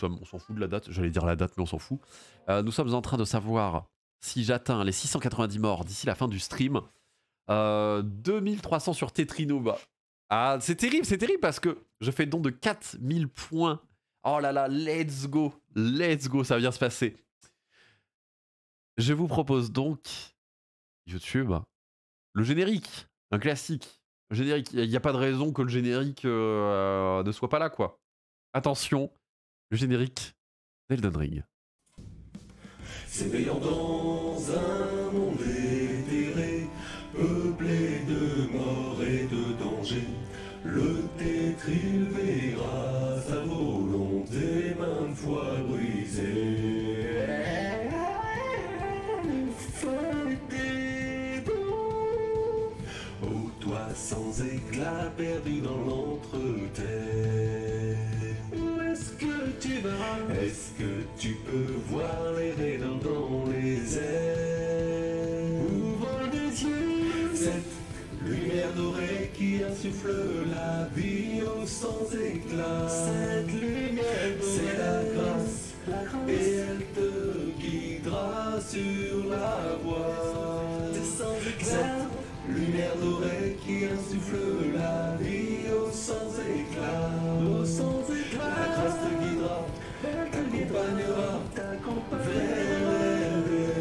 sommes, on s'en fout de la date, j'allais dire la date mais on s'en fout. Nous sommes en train de savoir si j'atteins les 690 morts d'ici la fin du stream. 2300 sur Tetrinoob. Ah, c'est terrible parce que je fais don de 4000 points. Oh là là, let's go, ça va bien se passer. Je vous propose donc, YouTube, le générique, un classique. Le générique, il n'y a pas de raison que le générique ne soit pas là, quoi. Attention, le générique d'Elden Ring. S'éveillant dans un monde éthéré, peuplé de morts et de dangers, le tétril verra sa volonté maintes fois brisée. Ô toi sans éclat perdu dans l'entreterre, où est-ce que tu vas? Est-ce que tu peux voir les raideurs dans les airs? Ouvre les yeux, cette lumière dorée qui insuffle la vie au sans éclat. Cette lumière dorée, c'est la grâce, et elle te guidera sur la voie des sans éclat. Lumière dorée qui insuffle la vie au sans éclat, au sans éclat. La grâce te guidera, t'accompagnera vers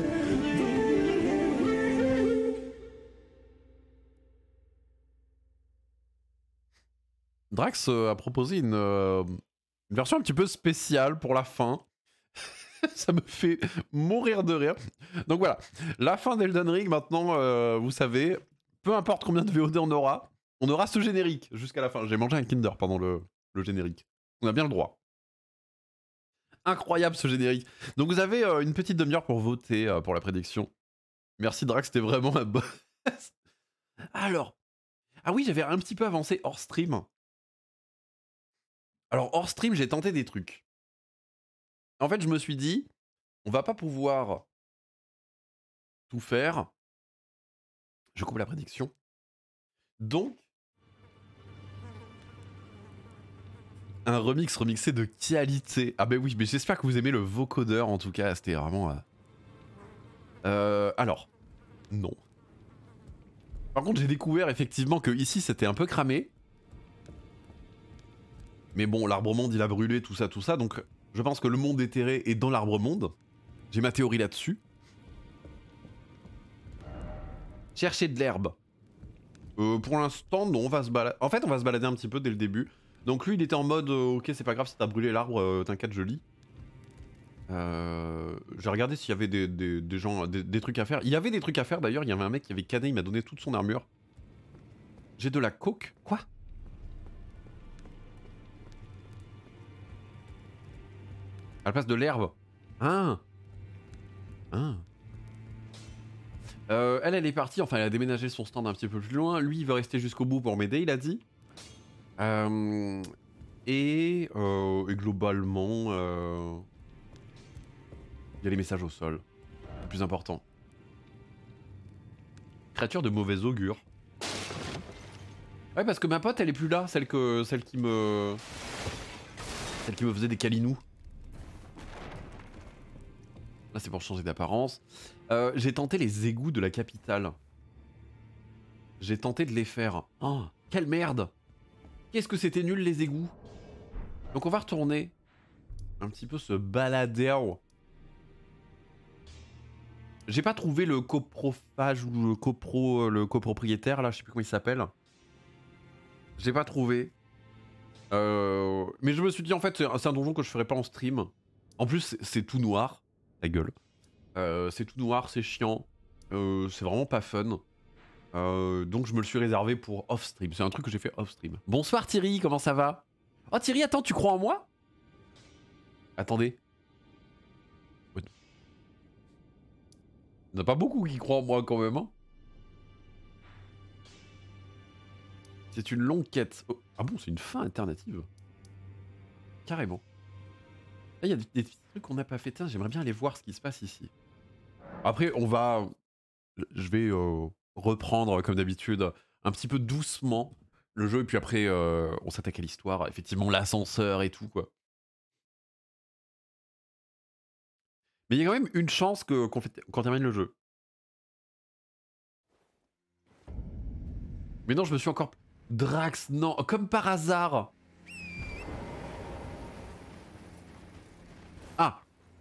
Drax a proposé une version un petit peu spéciale pour la fin. Ça me fait mourir de rire. Donc voilà, la fin d'Elden Ring maintenant, vous savez, peu importe combien de VOD on aura ce générique jusqu'à la fin. J'ai mangé un Kinder pendant le générique. On a bien le droit. Incroyable ce générique. Donc vous avez une petite demi-heure pour voter pour la prédiction. Merci Drax, c'était vraiment un bon... Alors, ah oui, j'avais un petit peu avancé hors stream. Alors hors stream, j'ai tenté des trucs. En fait, je me suis dit, on va pas pouvoir tout faire. Je coupe la prédiction. Donc, un remixé de qualité. Ah ben oui, mais j'espère que vous aimez le vocodeur en tout cas. C'était vraiment... alors, non. Par contre, j'ai découvert effectivement que ici c'était un peu cramé. Mais bon, l'arbre monde il a brûlé, tout ça. Donc, je pense que le monde éthéré est dans l'arbre monde. J'ai ma théorie là-dessus. Chercher de l'herbe. Pour l'instant, non, on va se balader. En fait, on va se balader un petit peu dès le début. Donc lui, il était en mode, ok, c'est pas grave si t'as brûlé l'arbre, t'inquiète, je lis. J'ai regardé s'il y avait des gens, des trucs à faire. Il y avait des trucs à faire d'ailleurs, il y avait un mec qui avait canné, il m'a donné toute son armure. J'ai de la coke. Quoi? À la place de l'herbe. Ah. Elle est partie, enfin elle a déménagé son stand un petit peu plus loin. Lui, il veut rester jusqu'au bout pour m'aider, il a dit. Et globalement, il y a les messages au sol. Le plus important. Créature de mauvais augure. Ouais, parce que ma pote, elle est plus là, celle qui me faisait des câlinous. Là, c'est pour changer d'apparence. J'ai tenté les égouts de la capitale. J'ai tenté de les faire. Oh, quelle merde! Qu'est-ce que c'était nul les égouts. Donc on va retourner un petit peu se balader. J'ai pas trouvé le coprophage ou le copropriétaire là, je sais plus comment il s'appelle. J'ai pas trouvé. Mais je me suis dit en fait c'est un donjon que je ferais pas en stream. En plus c'est tout noir. Ta gueule. C'est tout noir, c'est chiant. C'est vraiment pas fun. Donc je me le suis réservé pour off-stream. C'est un truc que j'ai fait off-stream. Bonsoir Thierry, comment ça va? Oh Thierry, attends, tu crois en moi? Attendez. Il n'y en a pas beaucoup qui croient en moi quand même. Hein. C'est une longue quête. Oh. Ah bon, c'est une fin alternative. Carrément. Là, il y a des petits trucs qu'on n'a pas fait. J'aimerais bien aller voir ce qui se passe ici. Après, on va... Je vais reprendre, comme d'habitude, un petit peu doucement le jeu. Et puis après, on s'attaque à l'histoire. Effectivement, l'ascenseur et tout, quoi. Mais il y a quand même une chance qu'on termine le jeu. Mais non, je me suis encore... Drax, non, comme par hasard. Ah.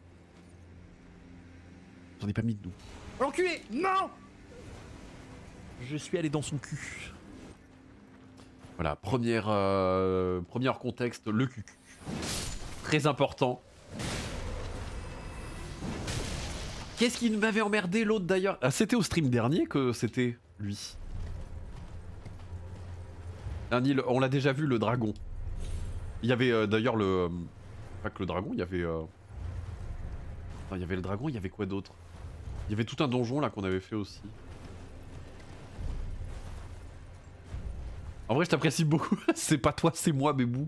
J'en ai pas mis de nous. L'enculé, non. Je suis allé dans son cul. Voilà, premier contexte, le cul. Très important. Qu'est-ce qui m'avait emmerdé l'autre d'ailleurs? Ah, c'était au stream dernier que c'était lui. On l'a déjà vu, le dragon. Il y avait d'ailleurs le... pas que le dragon, il y avait... Enfin, il y avait le dragon, il y avait quoi d'autre? Il y avait tout un donjon là qu'on avait fait aussi. En vrai, je t'apprécie beaucoup. C'est pas toi, c'est moi, bébou.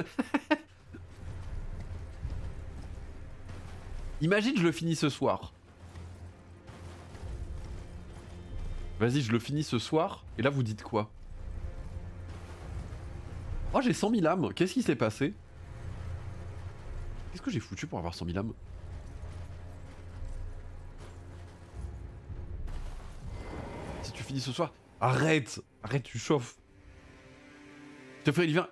Imagine, je le finis ce soir. Vas-y, je le finis ce soir. Et là, vous dites quoi? Oh, j'ai 100 000 âmes. Qu'est-ce qui s'est passé? Qu'est-ce que j'ai foutu pour avoir 100 000 âmes? Si tu finis ce soir... Arrête! Arrête, tu chauffes. Je te ferai, il vient...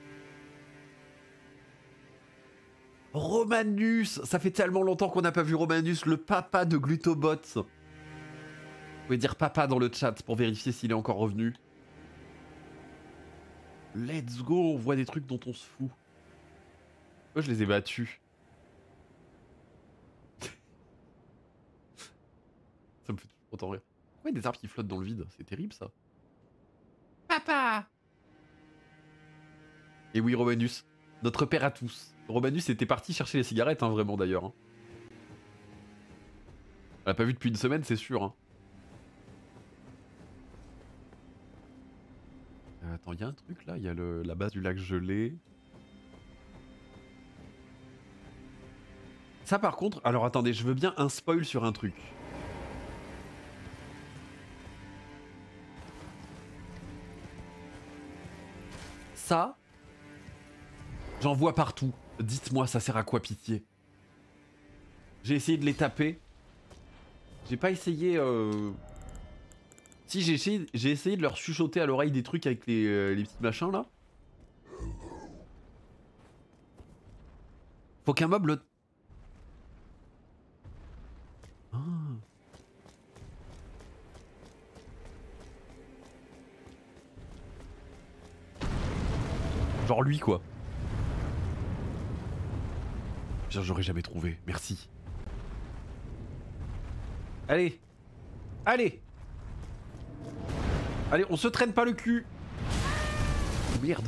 Romanus! Ça fait tellement longtemps qu'on n'a pas vu Romanus, le papa de Glutobot. Vous pouvez dire papa dans le chat pour vérifier s'il est encore revenu. Let's go, on voit des trucs dont on se fout. Moi je les ai battus. Ça me fait autant rire. Pourquoi il y a des arbres qui flottent dans le vide? C'est terrible ça. Papa! Et oui, Romanus, notre père à tous. Romanus était parti chercher les cigarettes, hein, vraiment d'ailleurs. Hein. On l'a pas vu depuis une semaine, c'est sûr. Hein. Attends, il y a un truc là, il y a la base du lac gelé. Ça par contre, alors attendez, je veux bien un spoil sur un truc. Ça, j'en vois partout. Dites-moi, ça sert à quoi, pitié? J'ai essayé de les taper. J'ai pas essayé... Si, j'ai essayé de leur chuchoter à l'oreille des trucs avec les petits machins, là. Faut qu'un mob le... Ah. Genre lui, quoi. J'aurais jamais trouvé. Merci. Allez. Allez. Allez, on se traîne pas le cul. Oh, merde.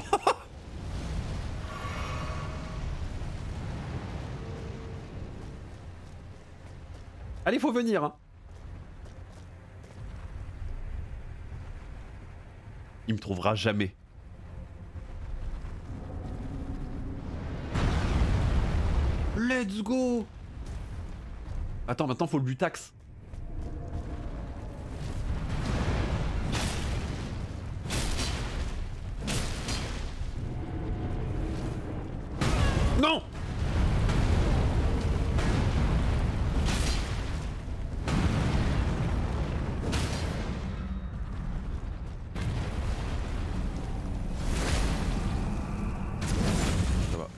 Allez, faut venir. Hein. Il me trouvera jamais. Let's go. Attends, maintenant faut le butax. Non. Ça va.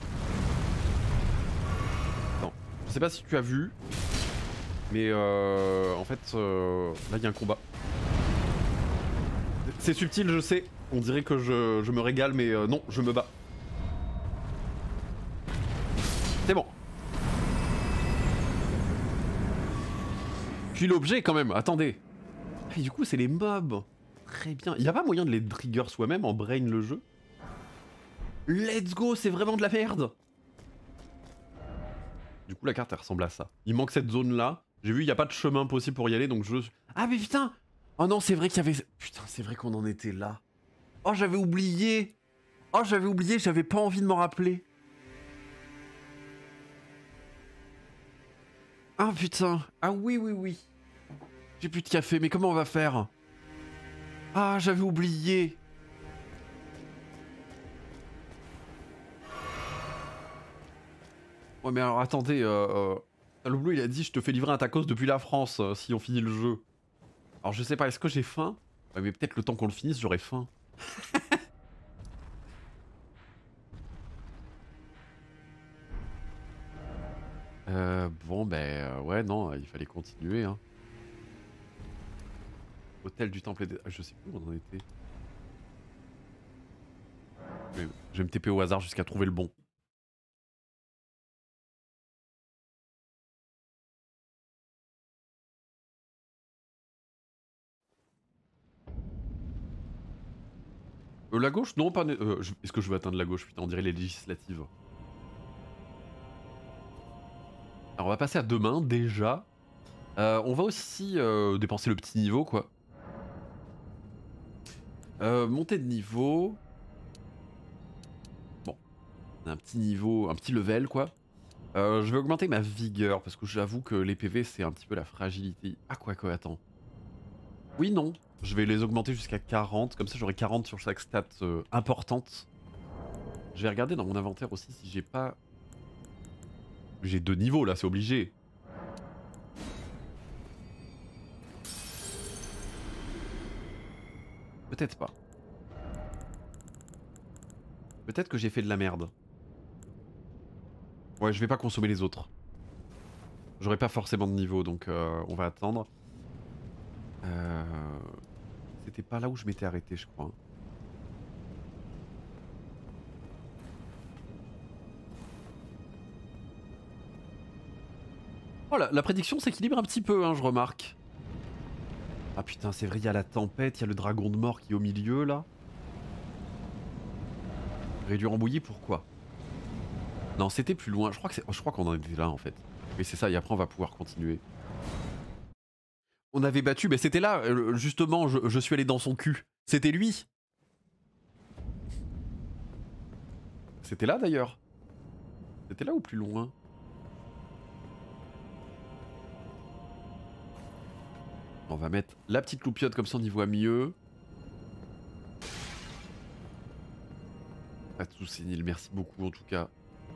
Attends, je sais pas si tu as vu, mais en fait, là il y a un combat. C'est subtil, je sais. On dirait que je me régale, mais non, je me bats. C'est bon. Puis l'objet quand même, attendez. Et du coup c'est les mobs. Très bien. Il n'y a pas moyen de les trigger soi-même en brain le jeu? Let's go, c'est vraiment de la merde. Du coup la carte elle ressemble à ça. Il manque cette zone là. J'ai vu il n'y a pas de chemin possible pour y aller donc je... Ah mais putain. Oh non c'est vrai qu'il y avait... Putain c'est vrai qu'on en était là. Oh j'avais oublié. Oh j'avais oublié, j'avais pas envie de m'en rappeler. Ah putain. Ah oui oui oui. J'ai plus de café mais comment on va faire? Ah j'avais oublié. Ouais mais alors attendez Le Blue il a dit je te fais livrer un tacos depuis la France si on finit le jeu. Alors je sais pas, est-ce que j'ai faim? Ouais, mais peut-être le temps qu'on le finisse j'aurai faim. Bon ben ouais non, il fallait continuer hein. Hôtel du temple des... je sais plus où on en était. Je vais me TP au hasard jusqu'à trouver le bon. La gauche? Non, pas... est-ce que je veux atteindre la gauche? Putain, on dirait les législatives. Alors on va passer à demain déjà. On va aussi dépenser le petit niveau quoi. Montée de niveau. Bon, on a un petit niveau, un petit level quoi. Je vais augmenter ma vigueur parce que j'avoue que les PV c'est un petit peu la fragilité. Ah quoi, attends. Oui, non. Je vais les augmenter jusqu'à 40, comme ça j'aurai 40 sur chaque stat importante. Je vais regarder dans mon inventaire aussi si j'ai pas... J'ai 2 niveaux là, c'est obligé. Peut-être pas. Peut-être que j'ai fait de la merde. Ouais, je vais pas consommer les autres. J'aurai pas forcément de niveau, donc on va attendre. C'était pas là où je m'étais arrêté, je crois. Oh, la prédiction s'équilibre un petit peu, hein, je remarque. Ah putain, c'est vrai, il y a la tempête, il y a le dragon de mort qui est au milieu, là. Réduire en bouillie, pourquoi? Non, c'était plus loin. Je crois qu'on en était là, en fait. Oui, c'est ça, et après, on va pouvoir continuer. On avait battu, mais c'était là, justement, je suis allé dans son cul. C'était lui. C'était là, d'ailleurs. C'était là ou plus loin? On va mettre la petite loupiote, comme ça on y voit mieux. Pas de soucis, Nil, merci beaucoup en tout cas.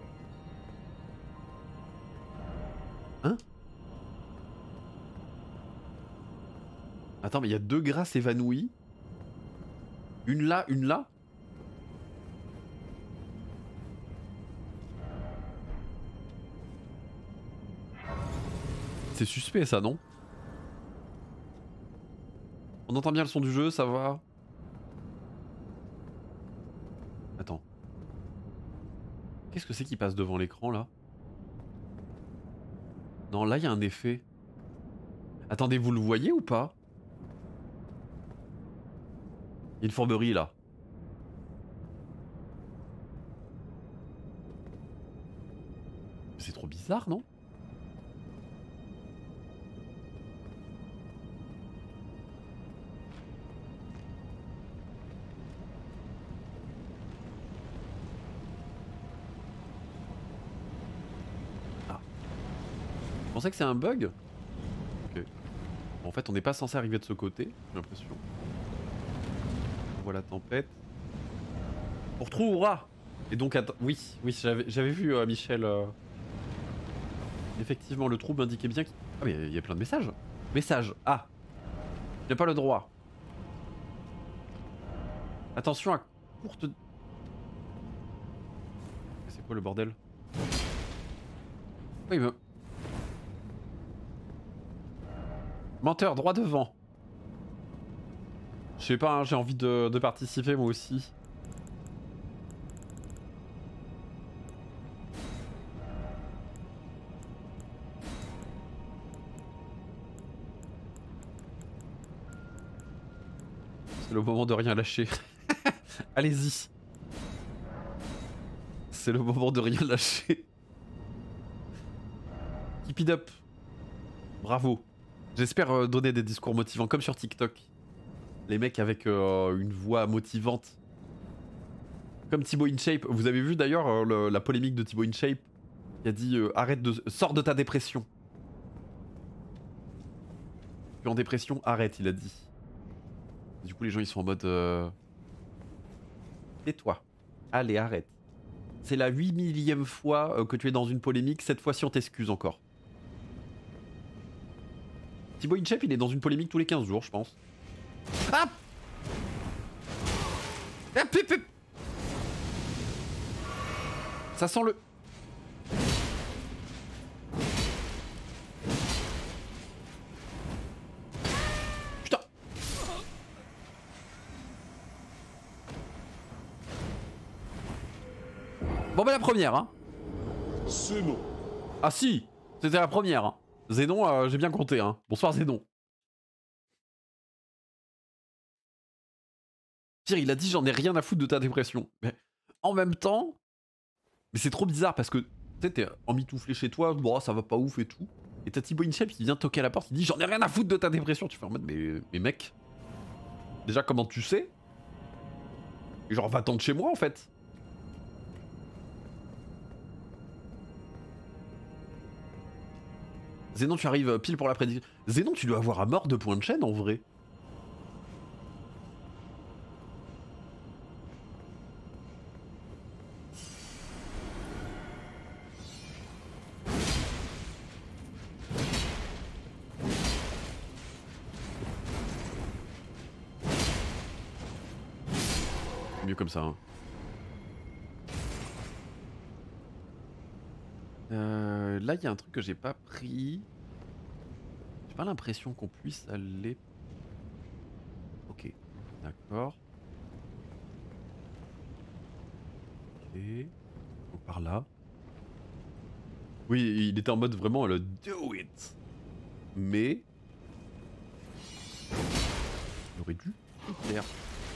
Hein? Attends, mais il y a 2 grâces évanouies. Une là, une là. C'est suspect ça, non? On entend bien le son du jeu, ça va? Attends. Qu'est-ce que c'est qui passe devant l'écran là? Non, là il y a un effet. Attendez, vous le voyez ou pas? Il y a une fourberie là. C'est trop bizarre, non? Ah. Vous pensez que c'est un bug? Ok. En fait, on n'est pas censé arriver de ce côté, j'ai l'impression. On voit la tempête. On retrouvera. Et donc, attends, oui, j'avais vu Michel. Effectivement, le trou m'indiquait bien qu'il... Ah mais il y a plein de messages. Message. Ah. J'ai pas le droit. Attention à courte... C'est quoi le bordel? Oui, mais... Menteur, droit devant. Je sais pas, hein, j'ai envie de participer moi aussi. C'est le moment de rien lâcher. Allez-y. C'est le moment de rien lâcher. Keep it up. Bravo. J'espère donner des discours motivants comme sur TikTok. Les mecs avec une voix motivante. Comme Thibaut InShape. Vous avez vu d'ailleurs la polémique de Thibaut InShape qui a dit arrête de... Sors de ta dépression. Tu es en dépression, arrête, il a dit. Du coup les gens ils sont en mode... Tais-toi. Allez, arrête. C'est la 8 millième fois que tu es dans une polémique, cette fois-ci on t'excuse encore. Thibaut Inchep, il est dans une polémique tous les 15 jours, je pense. Ah, ah pip, pip. Ça sent le... Putain. Bon bah la première, hein. C'est non. Ah si, c'était la première. Hein. Zénon, j'ai bien compté. Hein. Bonsoir Zénon. Pire, il a dit j'en ai rien à foutre de ta dépression. Mais en même temps, mais c'est trop bizarre parce que tu sais, t'es emmitouflé chez toi, bon, ça va pas ouf et tout. Et t'as Thibaut Inchep qui vient toquer à la porte, il dit j'en ai rien à foutre de ta dépression. Tu fais en mode mais mec, déjà comment tu sais? Et genre va-t'en de chez moi en fait. Zénon, tu arrives pile pour la prédiction. Zénon, tu dois avoir à mort de points de chaîne en vrai. Mieux comme ça. Hein. Là, il y a un truc que j'ai pas pris. J'ai pas l'impression qu'on puisse aller. Ok, d'accord. Ok. Donc par là. Oui, il était en mode vraiment le do it. Mais. Il aurait dû être clair.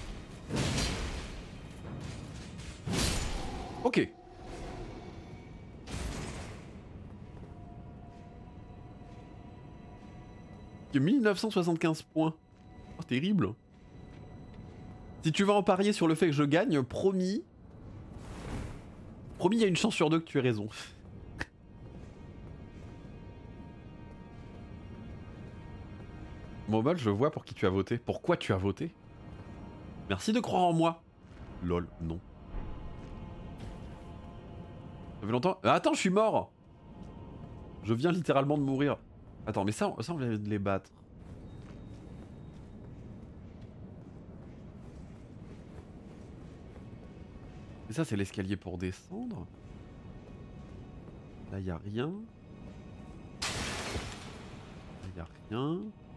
Ok. Il y a 1975 points. Oh, terrible. Si tu vas en parier sur le fait que je gagne, promis. Promis, il y a une chance sur deux que tu aies raison. Mobile, je vois pour qui tu as voté. Pourquoi tu as voté? Merci de croire en moi. Lol, non. Ça fait longtemps. Attends, je suis mort. Je viens littéralement de mourir. Attends, mais ça on vient de les battre. Et ça, c'est l'escalier pour descendre. Là, y a rien. Là, y a rien.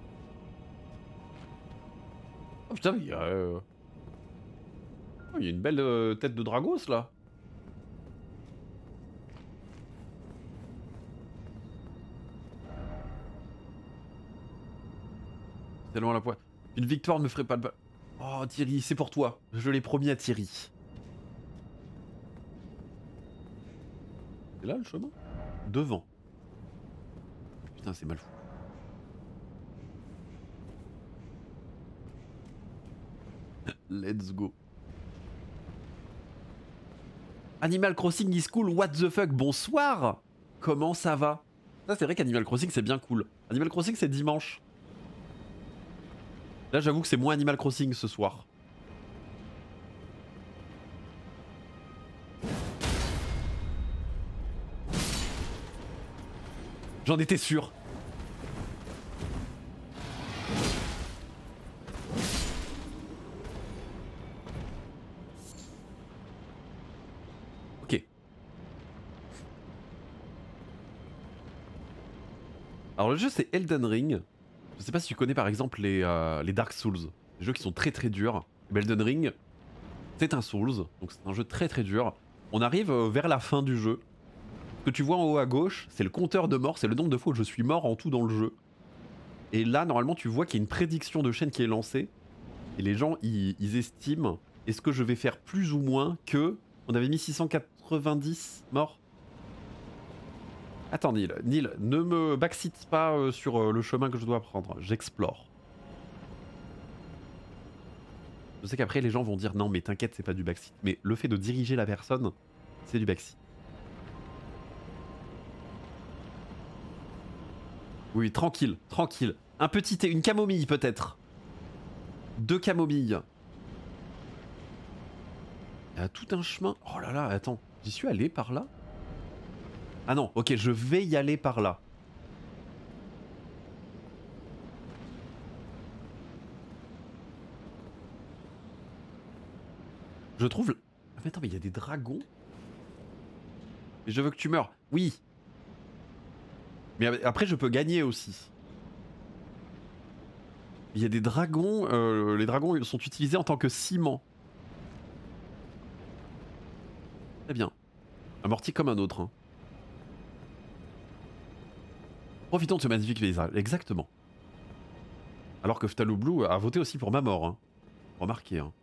Oh putain, il y a... Oh, y a une belle tête de Dragos, là. C'est loin la pointe. Une victoire ne me ferait pas le... Oh Thierry, c'est pour toi. Je l'ai promis à Thierry. C'est là le chemin? Devant. Putain, c'est mal fou. Let's go. Animal Crossing is cool, what the fuck, bonsoir. Comment ça va? Ça c'est vrai qu'Animal Crossing c'est bien cool. Animal Crossing c'est dimanche. Là j'avoue que c'est moins Animal Crossing ce soir. J'en étais sûr. Ok. Alors le jeu c'est Elden Ring. Je sais pas si tu connais par exemple les Dark Souls. Des jeux qui sont très très durs. Mais Elden Ring, c'est un Souls. Donc c'est un jeu très très dur. On arrive vers la fin du jeu. Ce que tu vois en haut à gauche, c'est le compteur de mort. C'est le nombre de fois où je suis mort en tout dans le jeu. Et là, normalement, tu vois qu'il y a une prédiction de chaîne qui est lancée. Et les gens, ils estiment, est-ce que je vais faire plus ou moins que... On avait mis 690 morts. Attends, Neil, ne me backseat pas sur le chemin que je dois prendre. J'explore. Je sais qu'après, les gens vont dire, non, mais t'inquiète, c'est pas du backseat. Mais le fait de diriger la personne, c'est du backseat. Oui, tranquille, tranquille. Un petit thé, une camomille peut-être. 2 camomilles. Il y a tout un chemin. Oh là là, attends. J'y suis allé par là? Ah non, ok, je vais y aller par là. Je trouve... Ah, mais attends, mais il y a des dragons. Et je veux que tu meurs. Oui. Mais après, je peux gagner aussi. Il y a des dragons. Les dragons sont utilisés en tant que ciment. Très bien. Amorti comme un autre. Hein. Profitons de ce magnifique paysage. Exactement. Alors que Phthalo Blue a voté aussi pour ma mort. Hein. Remarquez. Hein.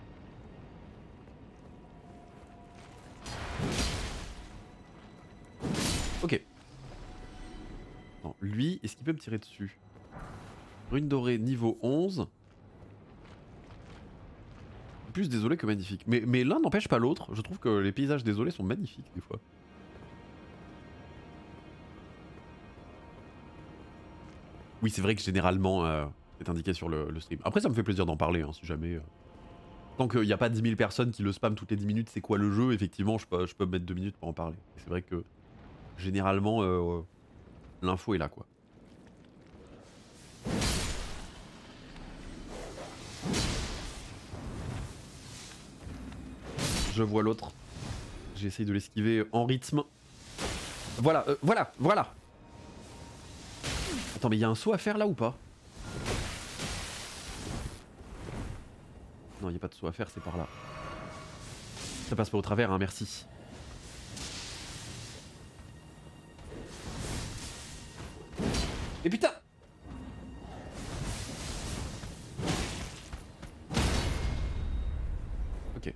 Ok. Non, lui, est-ce qu'il peut me tirer dessus? Rune dorée niveau 11. Plus désolé que magnifique. Mais l'un n'empêche pas l'autre. Je trouve que les paysages désolés sont magnifiques des fois. Oui, c'est vrai que généralement, c'est indiqué sur le stream. Après, ça me fait plaisir d'en parler, hein, si jamais... Tant qu'il n'y a pas 10 000 personnes qui le spam toutes les 10 minutes, c'est quoi le jeu? Effectivement, je peux me mettre 2 minutes pour en parler. C'est vrai que, généralement, l'info est là, quoi. Je vois l'autre. J'essaye de l'esquiver en rythme. Voilà, voilà. Attends, mais il y a un saut à faire là ou pas? Non, il n'y a pas de saut à faire, c'est par là. Ça passe pas au travers, hein, merci. Et putain! Ok.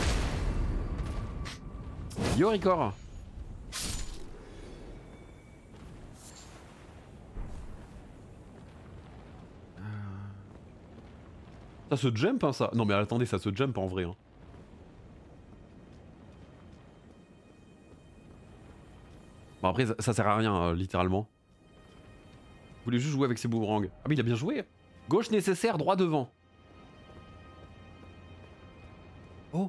Yo Ricor! Ça se jump hein ça? Non mais attendez, ça se jump en vrai. Hein. Bon après ça sert à rien littéralement. Vous voulez juste jouer avec ses boomerangs. Ah mais il a bien joué. Gauche nécessaire, droit devant. Oh.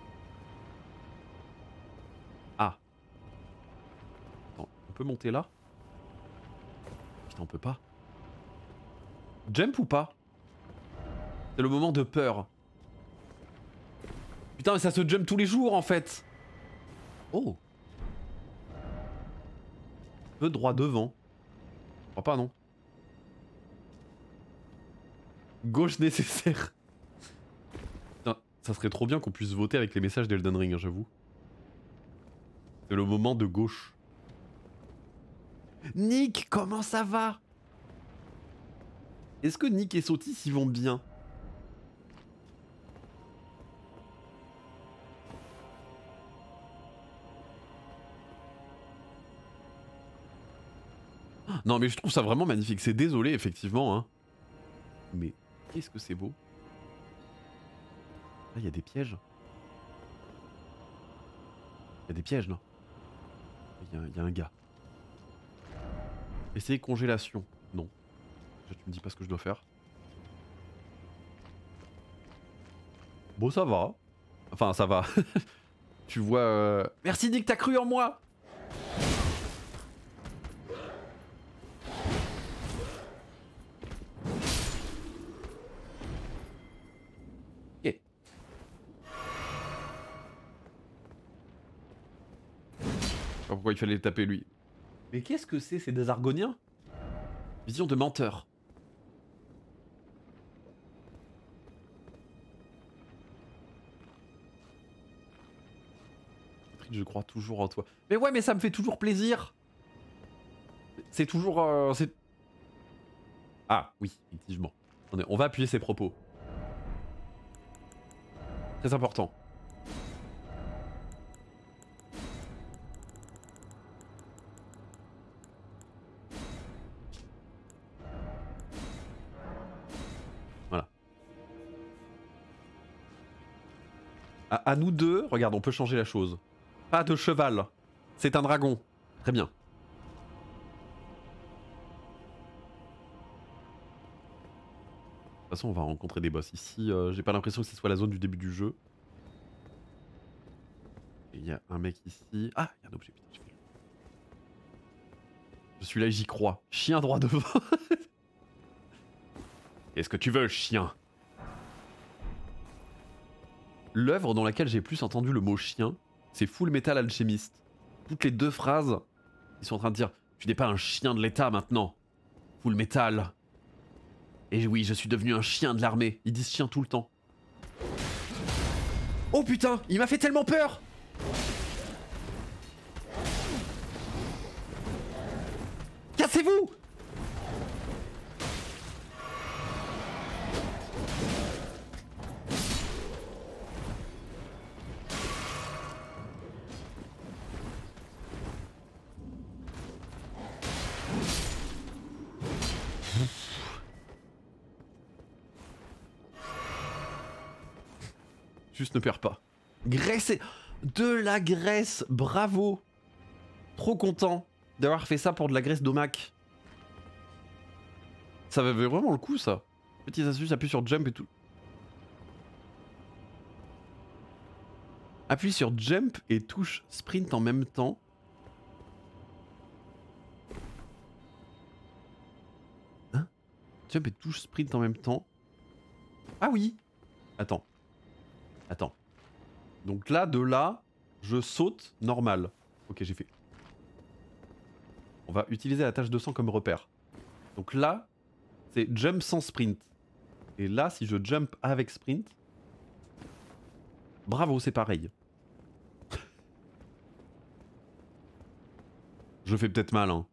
Ah. Attends, on peut monter là? Putain on peut pas. Jump ou pas? C'est le moment de peur. Putain mais ça se jump tous les jours en fait. Oh. Peu droit devant. Je crois pas non. Gauche nécessaire. Putain, ça serait trop bien qu'on puisse voter avec les messages d'Elden Ring, hein, j'avoue. C'est le moment de gauche. Nick, comment ça va? Est-ce que Nick et Sotis y vont bien? Non mais je trouve ça vraiment magnifique, c'est désolé effectivement hein. Mais qu'est-ce que c'est beau. Là il y a des pièges. Il y a des pièges là. Il y a un gars. Essayez congélation. Non. Tu me dis pas ce que je dois faire. Bon ça va. Enfin ça va. Tu vois... Merci Nick, t'as cru en moi. Ok. Je sais pas pourquoi il fallait le taper lui. Mais qu'est-ce que c'est des Argoniens? Vision de menteur. Je crois toujours en toi. Mais ouais, mais ça me fait toujours plaisir. C'est toujours... Ah, oui, effectivement. On va appuyer ses propos. Très important. Voilà. À nous deux, regarde, on peut changer la chose. Pas de cheval. C'est un dragon. Très bien. De toute façon, on va rencontrer des boss ici. J'ai pas l'impression que ce soit la zone du début du jeu. Il y a un mec ici. Ah, il y a un objet. Putain, je suis là, j'y crois. Chien droit devant. Qu'est-ce que tu veux, chien? l'œuvre dans laquelle j'ai plus entendu le mot chien, c'est Full Metal Alchemist. Toutes les deux phrases, ils sont en train de dire « Tu n'es pas un chien de l'État maintenant, Full Metal. » Et oui, je suis devenu un chien de l'armée. Ils disent chien tout le temps. Oh putain, il m'a fait tellement peur! Cassez-vous! Juste ne perds pas. Graisser de la graisse, bravo. Trop content d'avoir fait ça pour de la graisse d'Omac. Ça avait vraiment le coup ça. Petite astuce, appuie sur jump et tout. Appuie sur jump et touche sprint en même temps. Hein? Jump et touche sprint en même temps. Ah oui. Attends. Attends. Donc là, de là, je saute normal. Ok, j'ai fait. On va utiliser la tâche 200 comme repère. Donc là, c'est jump sans sprint. Et là, si je jump avec sprint... Bravo, c'est pareil. Je fais peut-être mal, hein.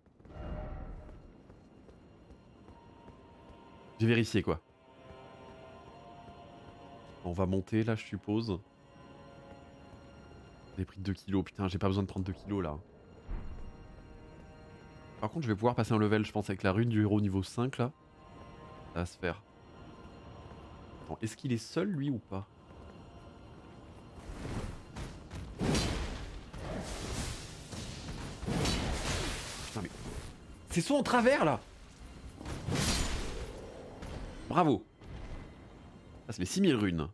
J'ai vérifié, quoi. On va monter là, je suppose. J'ai pris 2 kilos, putain, j'ai pas besoin de prendre 2 kilos là. Par contre, je vais pouvoir passer un level, je pense, avec la rune du héros niveau 5 là. Ça va se faire. Attends, est-ce qu'il est seul lui ou pas? Putain, mais. C'est soit en travers là! Bravo! Ah, ça fait 6000 runes.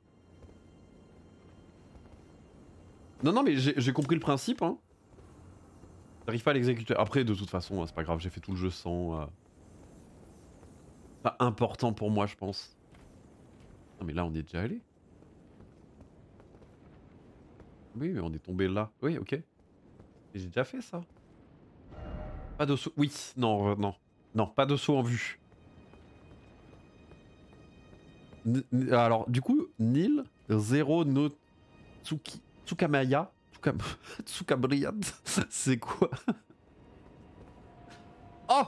Non, non, mais j'ai compris le principe, hein. J'arrive pas à l'exécuter. Après, de toute façon, c'est pas grave, j'ai fait tout le jeu sans... Pas important pour moi, je pense. Non, mais là, on est déjà allé. Oui, mais on est tombé là. Oui, ok. J'ai déjà fait ça. Pas de saut... Oui, non, non. Non, pas de saut en vue. Alors, du coup, Nil, 0 no Tsuki... Tsukamaya, Tsukabriad, c'est quoi? Oh!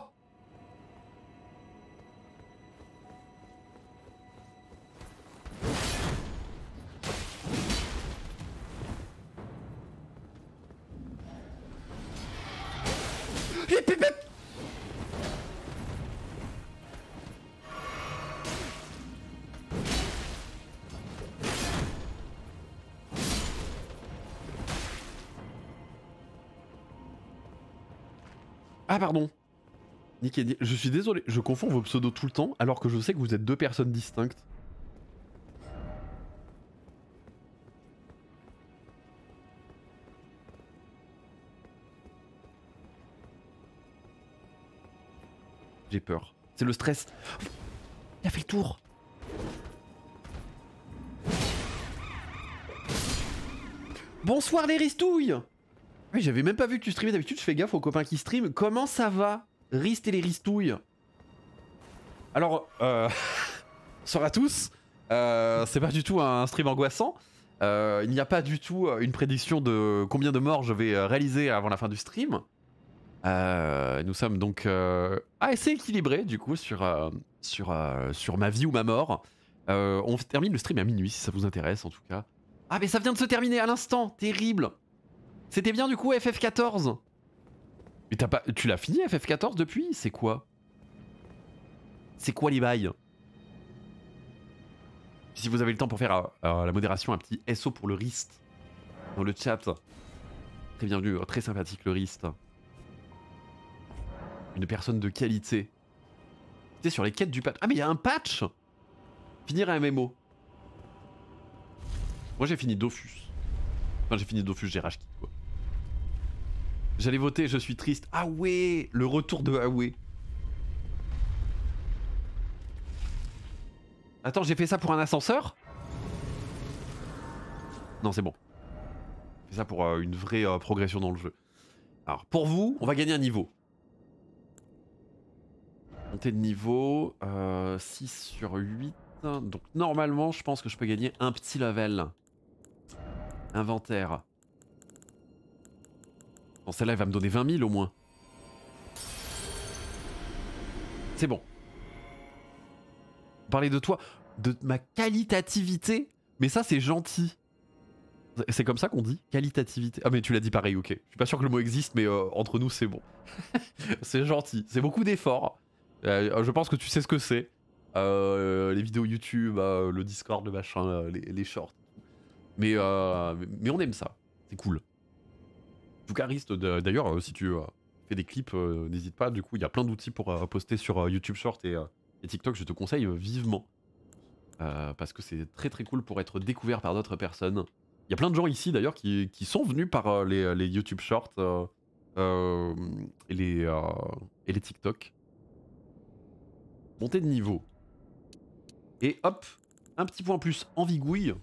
Hip, hip, hip. Ah pardon. Nickel, je suis désolé, je confonds vos pseudos tout le temps alors que je sais que vous êtes deux personnes distinctes. J'ai peur. C'est le stress. Il a fait le tour. Bonsoir les ristouilles. Oui, j'avais même pas vu que tu streamais. D'habitude, je fais gaffe aux copains qui streament. Comment ça va, Rist et les ristouilles? Alors, bonsoir à tous. C'est pas du tout un stream angoissant. Il n'y a pas du tout une prédiction de combien de morts je vais réaliser avant la fin du stream. Nous sommes donc assez équilibrés du coup sur ma vie ou ma mort. On termine le stream à minuit si ça vous intéresse en tout cas. Ah mais ça vient de se terminer à l'instant, terrible. C'était bien du coup FF14. Mais t'as pas, tu l'as fini FF14 depuis? C'est quoi? C'est quoi les bails? Si vous avez le temps pour faire la modération, un petit SO pour le Rist dans le chat. Très bienvenue, très sympathique le Rist. Une personne de qualité. C'était sur les quêtes du patch. Ah mais il y a un patch. Finir un MMO. Moi j'ai fini Dofus. Enfin j'ai fini Dofus, j'ai rage quitte quoi. J'allais voter, je suis triste. Ah ouais, le retour de Huawei. Attends, j'ai fait ça pour un ascenseur? Non, c'est bon. On fait ça pour une vraie progression dans le jeu. Alors, pour vous, on va gagner un niveau. Montée de niveau, 6 sur 8. Donc normalement, je pense que je peux gagner un petit level. Inventaire. Bon, celle-là, elle va me donner 20 000 au moins. C'est bon. Parler de toi, de ma qualitativité. Mais ça, c'est gentil. C'est comme ça qu'on dit, qualitativité. Ah mais tu l'as dit pareil, ok. Je suis pas sûr que le mot existe, mais entre nous, c'est bon. C'est gentil. C'est beaucoup d'efforts. Je pense que tu sais ce que c'est. Les vidéos YouTube, le Discord, le machin, les shorts. Mais on aime ça. C'est cool. Toucariste, d'ailleurs, si tu fais des clips, n'hésite pas. Du coup, il y a plein d'outils pour poster sur YouTube Short et TikTok. Je te conseille vivement. Parce que c'est très très cool pour être découvert par d'autres personnes. Il y a plein de gens ici d'ailleurs qui sont venus par les YouTube Shorts et les TikTok. Montée de niveau. Et hop, un petit point plus en vigouille.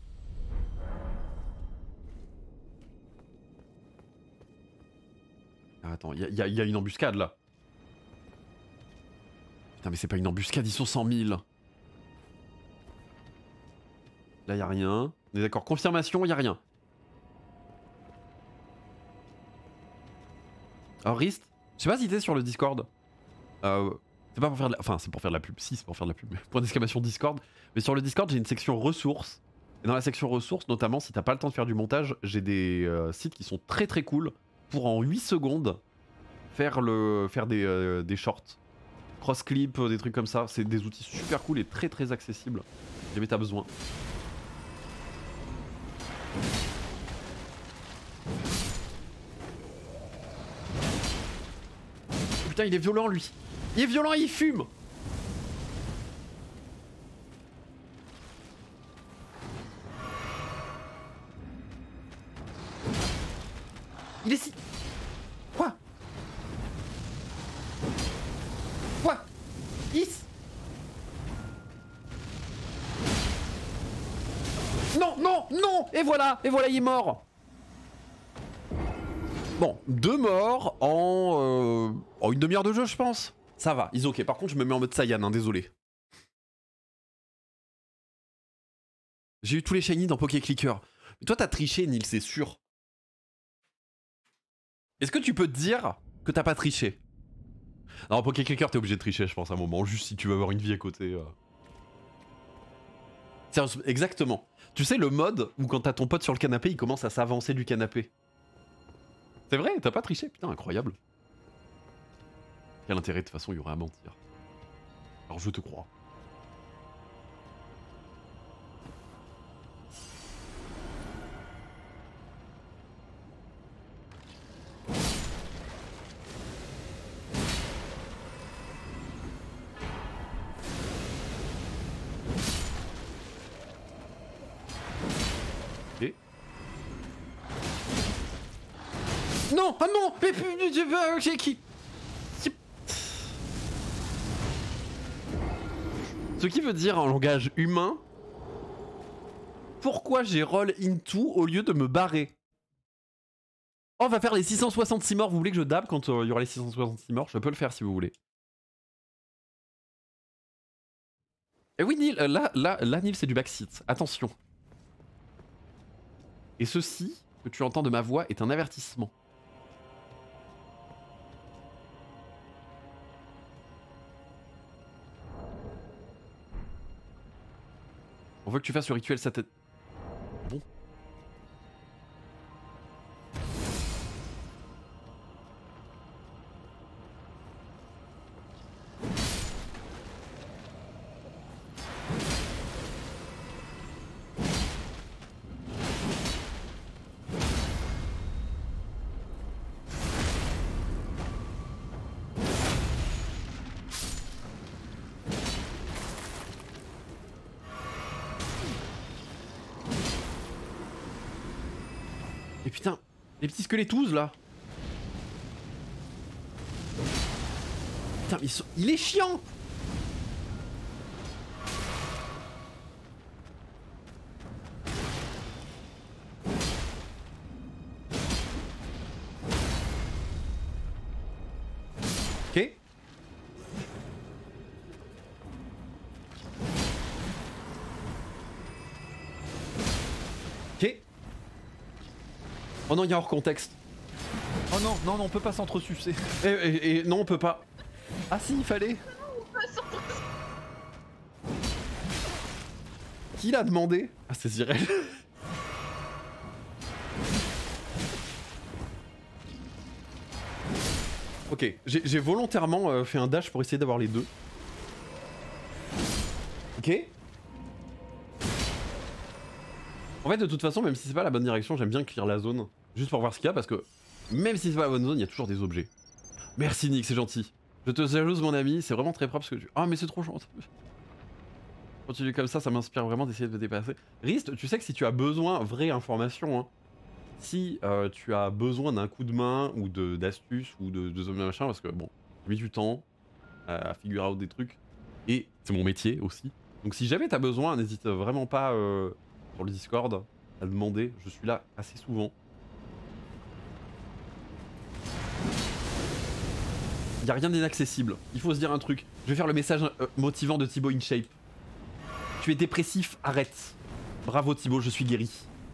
Ah, attends, il y a une embuscade là. Putain mais c'est pas une embuscade, ils sont 100 000. Là y a rien. On est d'accord, confirmation, y a rien. Alors Rist, je sais pas si t'es sur le Discord. C'est pas pour faire de la... Enfin c'est pour faire de la pub, si c'est pour faire de la pub. Point d'exclamation Discord. Mais sur le Discord j'ai une section ressources. Et dans la section ressources, notamment si t'as pas le temps de faire du montage, j'ai des sites qui sont très très cool pour en 8 secondes faire des shorts. Cross clip, des trucs comme ça. C'est des outils super cool et très très accessibles. Si jamais t'as besoin. Putain, il est violent lui. Il est violent et il fume. Il est si... Quoi? Quoi? Is? Non, non, non! Et voilà, il est mort. Bon, 2 morts en une demi-heure de jeu, je pense. Ça va, ils ok. Par contre, je me mets en mode Saiyan, hein, désolé. J'ai eu tous les shiny dans Poké Clicker. Mais toi, t'as triché, Nil, c'est sûr. Est-ce que tu peux te dire que t'as pas triché? Non, Poké Clicker, t'es obligé de tricher, je pense, à un moment. Juste si tu veux avoir une vie à côté. Exactement. Tu sais, le mode où quand t'as ton pote sur le canapé, il commence à s'avancer du canapé. C'est vrai, t'as pas triché? Putain, incroyable. Quel intérêt, de toute façon, il y aurait à mentir. Alors je te crois. Et... Non! Ah non! Mais j'ai qui? Ce qui veut dire en langage humain, pourquoi j'ai roll into au lieu de me barrer? Oh, on va faire les 666 morts. Vous voulez que je dab quand il y aura les 666 morts? Je peux le faire si vous voulez. Et oui, Nil, là, Nil, c'est du backseat. Attention. Et ceci, que tu entends de ma voix, est un avertissement. On veut que tu fasses le rituel satan... Bon. Et putain, les petits squelettous là. Putain, mais il est chiant. Oh non, il y a hors contexte. Oh non, non, non, on peut pas s'entresucer. Et non, on peut pas. Ah si, il fallait. Qui l'a demandé? Ah, c'est Zirel. Ok, j'ai volontairement fait un dash pour essayer d'avoir les deux. Ok. En fait, de toute façon, même si c'est pas la bonne direction, j'aime bien clear la zone. Juste pour voir ce qu'il y a, parce que même si c'est pas la bonne zone, il y a toujours des objets. Merci Nick, c'est gentil. Je te jalouse mon ami, c'est vraiment très propre ce que tu... Ah mais c'est trop gentil. Continue comme ça m'inspire vraiment d'essayer de me dépasser. Rist, tu sais que si tu as besoin, vraie information, hein, si tu as besoin d'un coup de main ou d'astuces ou de machin, parce que bon, j'ai mis du temps à figure out des trucs, et c'est mon métier aussi. Donc si jamais t'as besoin, n'hésite vraiment pas sur le Discord à demander, je suis là assez souvent. Y'a rien d'inaccessible, il faut se dire un truc. Je vais faire le message motivant de Thibaut InShape. Tu es dépressif, arrête. Bravo Thibaut, je suis guéri.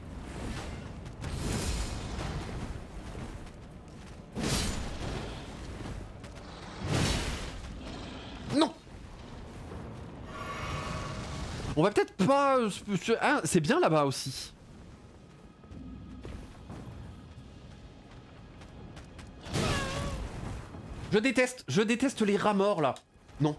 Non. On va peut-être pas... Ah, c'est bien là-bas aussi. Je déteste les rats morts là. Non.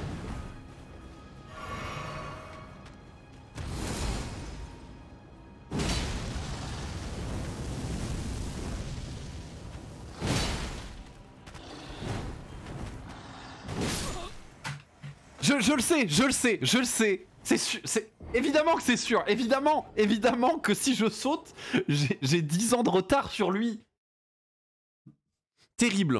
Je le sais. C'est évidemment que c'est sûr. Évidemment que si je saute, j'ai 10 ans de retard sur lui. Terrible.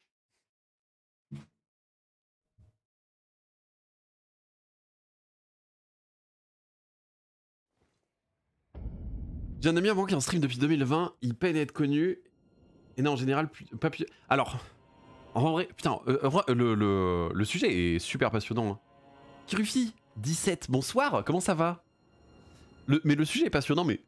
J'ai un ami avant qui est en stream depuis 2020, il peine à être connu. Et non, en général, pas plus. Alors, en vrai, putain, le sujet est super passionnant. Hein. Kirufi, 17, bonsoir, comment ça va? Mais le sujet est passionnant, mais...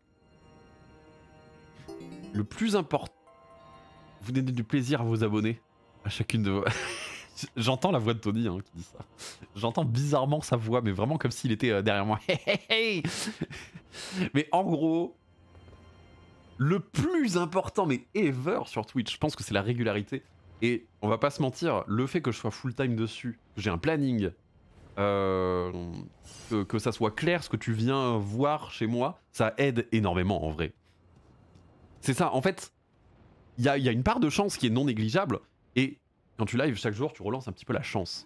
Le plus important... Vous donnez du plaisir à vos abonnés, à chacune de vos... J'entends la voix de Tony hein, qui dit ça. J'entends bizarrement sa voix, mais vraiment comme s'il était derrière moi. Mais en gros... Le plus important, mais ever sur Twitch, je pense que c'est la régularité. Et on va pas se mentir, le fait que je sois full time dessus, que j'ai un planning, que ça soit clair ce que tu viens voir chez moi, ça aide énormément en vrai. C'est ça, en fait, il y a une part de chance qui est non négligeable, et quand tu live chaque jour, tu relances un petit peu la chance.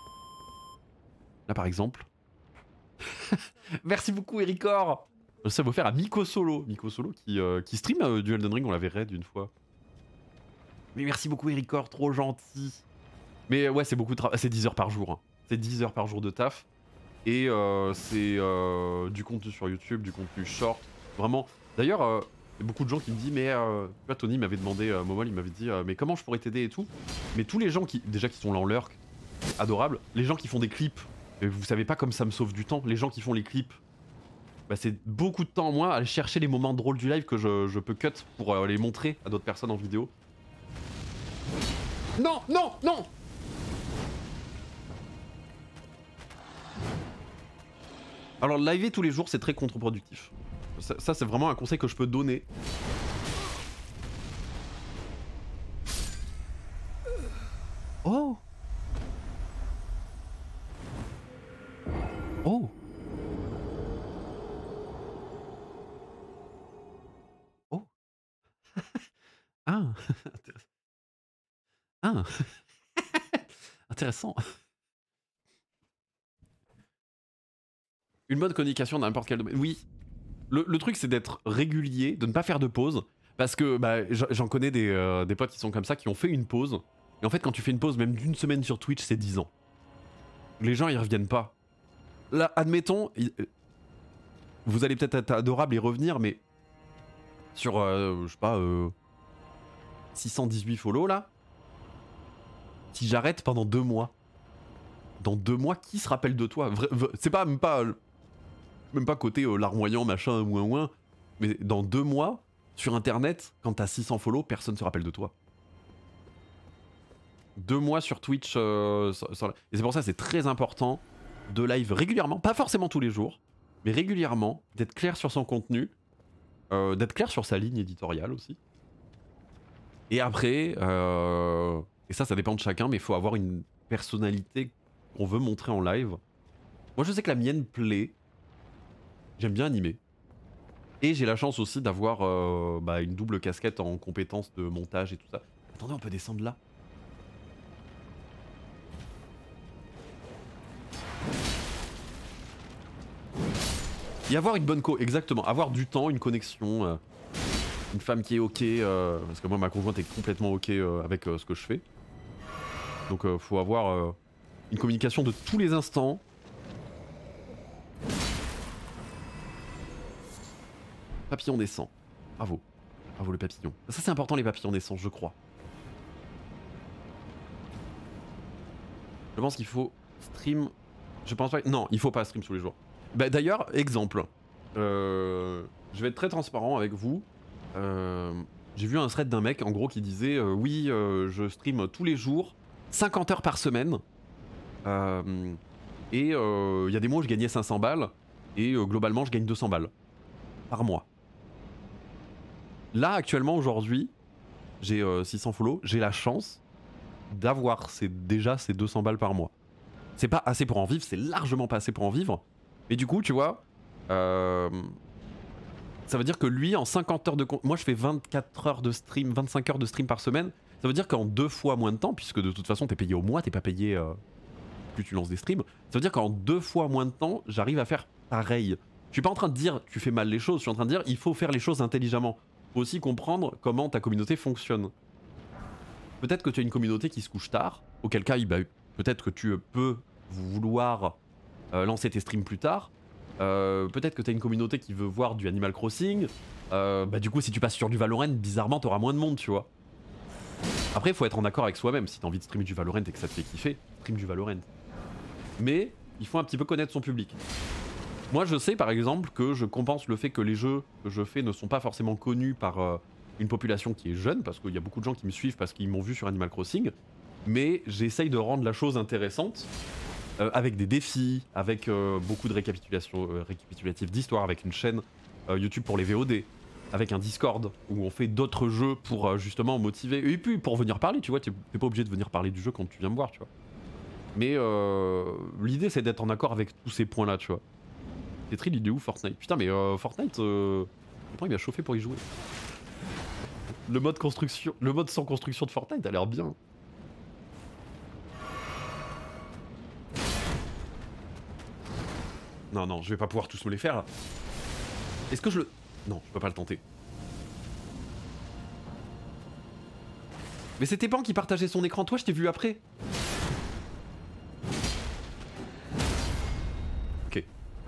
Là par exemple. Merci beaucoup Ericor. Ça va faire à Miko Solo qui stream du Elden Ring, on l'avait raid une fois. Mais merci beaucoup Ericor, trop gentil. Mais ouais, c'est beaucoup de travail, c'est 10 heures par jour. Hein. C'est 10 heures par jour de taf. Et c'est du contenu sur YouTube, du contenu short. Vraiment. D'ailleurs, il y a beaucoup de gens qui me disent, mais tu vois, Tony m'avait demandé, Momol, il m'avait dit, mais comment je pourrais t'aider et tout. Mais tous les gens qui sont là en lurk, adorables. Les gens qui font des clips, vous savez pas comme ça me sauve du temps. Les gens qui font les clips. Bah c'est beaucoup de temps en moins à aller chercher les moments drôles du live que je peux cut pour les montrer à d'autres personnes en vidéo. Non, non, non! Alors liver tous les jours c'est très contre-productif. Ça c'est vraiment un conseil que je peux donner. Oh! Oh! Oh! Ah! Ah! Intéressant. Une bonne communication dans n'importe quel domaine. Oui. Le truc c'est d'être régulier, de ne pas faire de pause. Parce que bah, j'en connais des potes qui sont comme ça, qui ont fait une pause. Et en fait quand tu fais une pause même d'une semaine sur Twitch, c'est 10 ans. Les gens ils reviennent pas. Là, admettons, vous allez peut-être être adorable et revenir, mais sur, je sais pas, 618 follow là, si j'arrête pendant 2 mois, dans 2 mois, qui se rappelle de toi? C'est pas même pas côté larmoyant, machin, ouin ouin, mais dans 2 mois, Sur internet, quand t'as 600 follow, personne se rappelle de toi. 2 mois sur Twitch, et c'est pour ça que c'est très important de live régulièrement, pas forcément tous les jours, mais régulièrement, d'être clair sur son contenu, d'être clair sur sa ligne éditoriale aussi. Et après, et ça dépend de chacun, mais il faut avoir une personnalité qu'on veut montrer en live. Moi je sais que la mienne plaît, j'aime bien animer. Et j'ai la chance aussi d'avoir une double casquette en compétences de montage et tout ça. Attendez, on peut descendre là. Et avoir une bonne exactement, avoir du temps, une connexion, une femme qui est ok, parce que moi ma conjointe est complètement ok avec ce que je fais. Donc faut avoir une communication de tous les instants. Papillon descend. Bravo. Bravo le papillon. Ça c'est important les papillons descend, je crois. Je pense qu'il faut stream... Je pense pas... Non, il faut pas stream tous les jours. Bah d'ailleurs, exemple. Je vais être très transparent avec vous. J'ai vu un thread d'un mec en gros qui disait oui, je stream tous les jours, 50 heures par semaine. Et il y a des mois où je gagnais 500 balles. Et globalement, je gagne 200 balles. Par mois. Là, actuellement, aujourd'hui, j'ai 600 follow. J'ai la chance d'avoir déjà ces 200 balles par mois. C'est pas assez pour en vivre, c'est largement pas assez pour en vivre. Mais du coup, tu vois, ça veut dire que lui, en 50 heures de... Moi, je fais 24 heures de stream, 25 heures de stream par semaine. Ça veut dire qu'en 2 fois moins de temps, puisque de toute façon, t'es payé au mois, t'es pas payé plus tu lances des streams. Ça veut dire qu'en 2 fois moins de temps, j'arrive à faire pareil. Je suis pas en train de dire tu fais mal les choses, je suis en train de dire il faut faire les choses intelligemment. Faut aussi comprendre comment ta communauté fonctionne. Peut-être que tu as une communauté qui se couche tard, auquel cas, peut-être que tu peux vouloir lancer tes streams plus tard. Peut-être que tu as une communauté qui veut voir du Animal Crossing. Du coup, si tu passes sur du Valorant, bizarrement, t'auras moins de monde, tu vois. Après, il faut être en accord avec soi-même. Si t'as envie de streamer du Valorant et que ça te fait kiffer, stream du Valorant. Mais il faut un petit peu connaître son public. Moi, je sais par exemple que je compense le fait que les jeux que je fais ne sont pas forcément connus par une population qui est jeune, parce qu'il y a beaucoup de gens qui me suivent parce qu'ils m'ont vu sur Animal Crossing. Mais j'essaye de rendre la chose intéressante. Avec des défis, avec beaucoup de récapitulatifs d'histoire, avec une chaîne YouTube pour les VOD, avec un Discord où on fait d'autres jeux pour justement motiver, et puis pour venir parler, tu vois, t'es pas obligé de venir parler du jeu quand tu viens me voir, tu vois. Mais l'idée c'est d'être en accord avec tous ces points là, tu vois. Tetris, il est où Fortnite? Putain mais Fortnite, pourtant il m'a chauffé pour y jouer. Le mode construction, le mode sans construction de Fortnite a l'air bien. Non, non, je vais pas pouvoir tous me les faire. Est-ce que je le... Non, je peux pas le tenter. Mais c'était Pan qui partageait son écran, toi je t'ai vu après. Ok.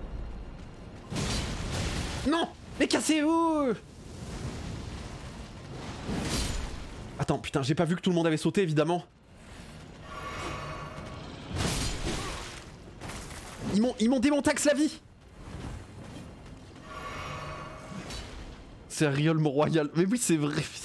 Non! Mais cassez-vous! Attends, putain, j'ai pas vu que tout le monde avait sauté, évidemment. Ils m'ont démontax la vie. C'est Riol Mont-Royal. Mais oui, c'est vrai, putain.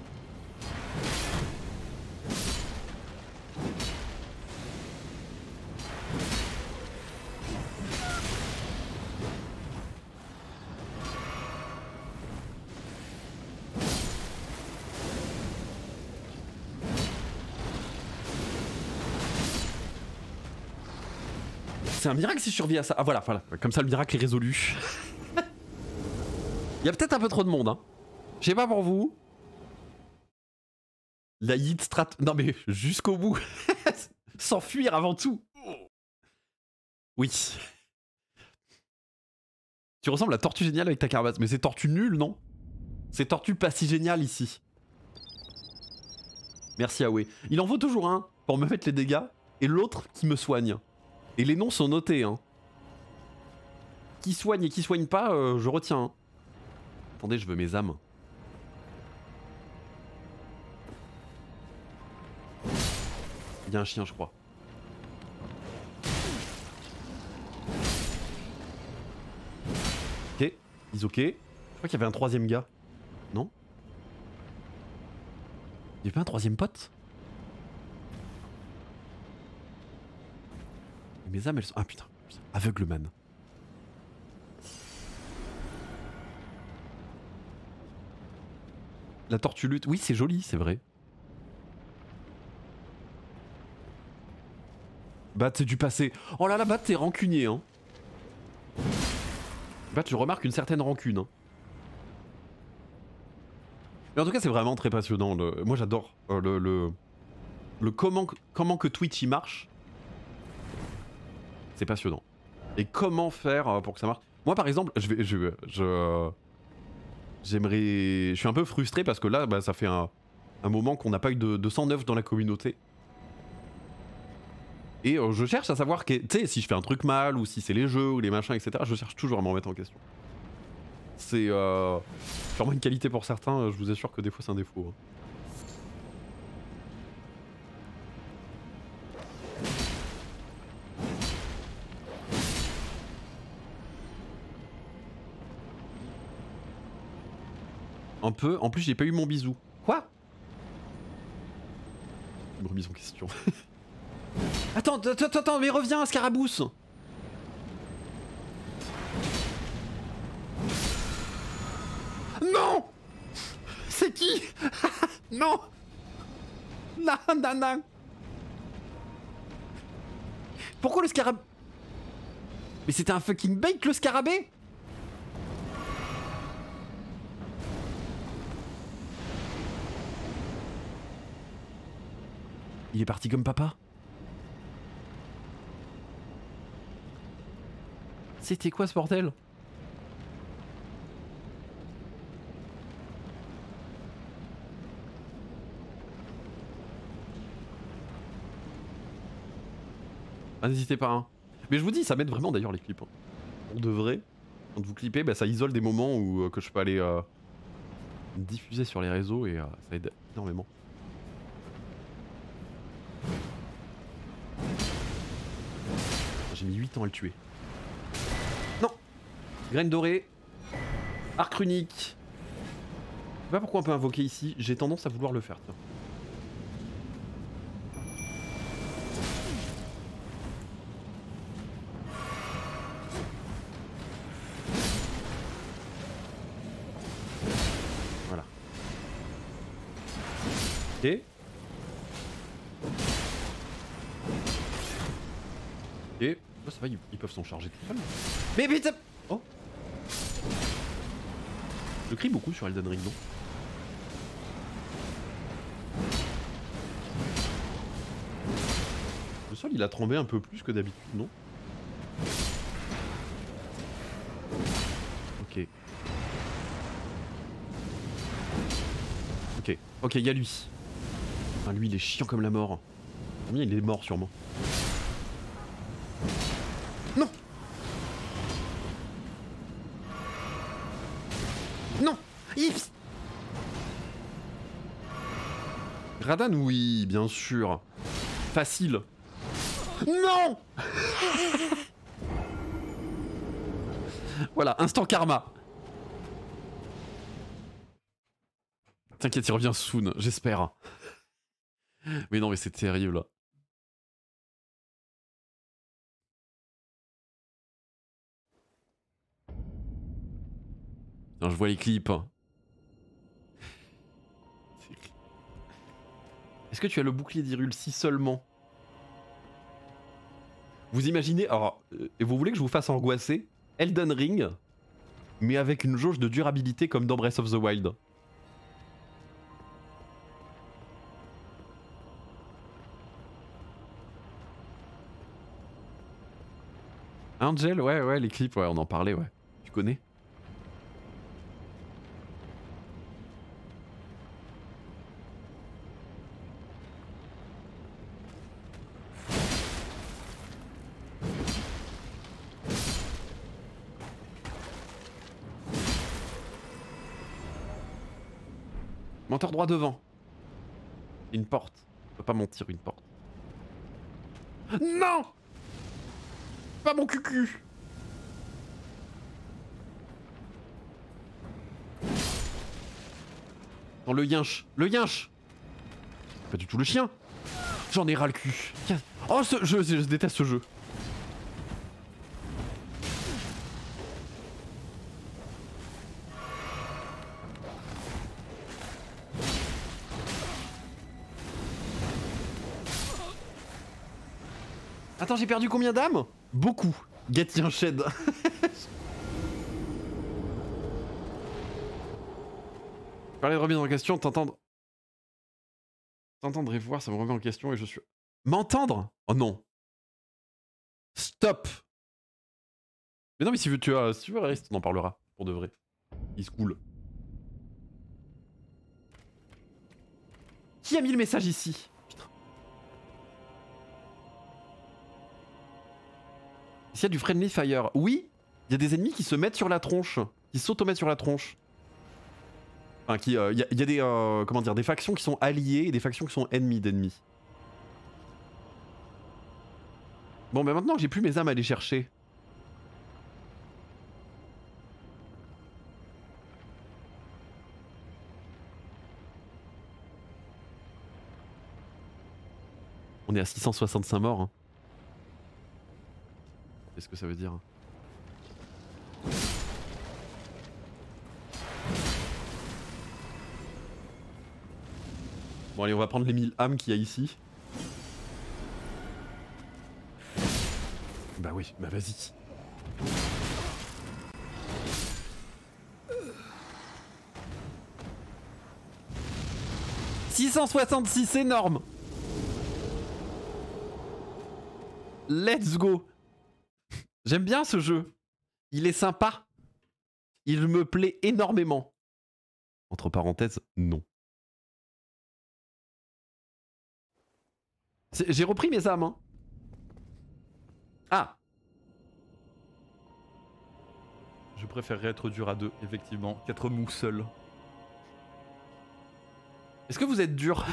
C'est un miracle si je survis à ça. Ah voilà, voilà. Comme ça le miracle est résolu. Il y a peut-être un peu trop de monde, hein. Je sais pas pour vous. La hit strat... Non mais jusqu'au bout. S'enfuir avant tout. Oui. Tu ressembles à Tortue Géniale avec ta carapace. Mais c'est Tortue nulle, non? C'est Tortue pas si géniale ici. Merci Aoué. Il en faut toujours un pour me mettre les dégâts et l'autre qui me soigne. Et les noms sont notés, hein. Qui soigne et qui soigne pas, je retiens. Hein. Attendez, je veux mes âmes. Il y a un chien, je crois. Ok, ils ok. Je crois qu'il y avait un troisième gars. Non? Il y a pas un troisième pote? Mes âmes elles sont... Ah putain, aveugleman. La tortue lutte, oui c'est joli, c'est vrai. Bat c'est du passé. Oh là là, Bat t'es rancunier hein. Bat tu remarques une certaine rancune hein. Mais en tout cas c'est vraiment très passionnant. Moi j'adore le comment que Twitch y marche. C'est passionnant. Et comment faire pour que ça marche. Moi par exemple, j'aimerais... Je suis un peu frustré parce que là bah, ça fait un moment qu'on n'a pas eu de 109 dans la communauté. Et je cherche à savoir, tu sais, si je fais un truc mal ou si c'est les jeux ou les machins, etc. Je cherche toujours à m'en remettre en question. C'est sûrement une qualité pour certains, je vous assure que des fois c'est un défaut. Hein. Un peu, en plus j'ai pas eu mon bisou. Quoi? Je me remise en question. Attends, mais reviens, Scarabousse! Non! C'est qui? Non! Non. Pourquoi le scarab... Mais c'était un fucking bait le scarabée? Il est parti comme papa? C'était quoi ce bordel? Ah, n'hésitez pas hein. Mais je vous dis, ça m'aide vraiment d'ailleurs les clips. Hein. Pour de vrai, quand vous clippez, bah, ça isole des moments où que je peux aller diffuser sur les réseaux et ça aide énormément. J'ai mis 8 ans à le tuer. Non! Graine dorée. Arc runique. Je sais pas pourquoi on peut invoquer ici, j'ai tendance à vouloir le faire. Tiens. Voilà. Ok. Ok. Oh, ça va, ils peuvent s'en charger tout seuls. Mais vite! Oh! Je crie beaucoup sur Elden Ring, non? Le sol il a tremblé un peu plus que d'habitude, non? Ok. Ok, ok, il y a lui. Ah, lui il est chiant comme la mort. Combien il est mort sûrement. Non! Non! Ips! Radan, oui, bien sûr. Facile. Non! Voilà, instant karma. T'inquiète, il revient soon, j'espère. Mais non, mais c'est terrible. Non, je vois les clips. Est-ce que tu as le bouclier d'Hyrule si seulement? Vous imaginez, alors, et vous voulez que je vous fasse angoisser Elden Ring, mais avec une jauge de durabilité comme dans Breath of the Wild. Angel, ouais, les clips, ouais, on en parlait, ouais. Tu connais? Menteur droit devant. Une porte. Je peux pas mentir, une porte. Non! Pas mon cucu! Dans le yinche. Le yinche! Pas du tout le chien. J'en ai ras le cul. Oh, ce jeu, je déteste ce jeu. Attends, j'ai perdu combien d'âmes? Beaucoup. Gatien Shed. Parler de remise en question, t'entendre et voir, ça me remet en question et je suis... M'entendre? Oh non. Stop. Mais non, mais si tu veux, reste, on en parlera, pour de vrai. Il se coule. Qui a mis le message ici? Putain. S'il y a du friendly fire, oui, il y a des ennemis qui se mettent sur la tronche, qui s'automettent sur la tronche. Enfin, il y a des, comment dire, des factions qui sont alliées et des factions qui sont ennemies d'ennemis. Bon, mais maintenant que j'ai plus mes âmes à aller chercher. On est à 665 morts. Hein. Qu'est-ce que ça veut dire? Bon allez, on va prendre les 1000 âmes qu'il y a ici. Bah oui, bah vas-y. « 666 énorme. Let's go. J'aime bien ce jeu. Il est sympa. Il me plaît énormément. Entre parenthèses, non. J'ai repris mes âmes, hein. Ah. Je préférerais être dur à deux, effectivement, qu'être mou seul. Est-ce que vous êtes dur?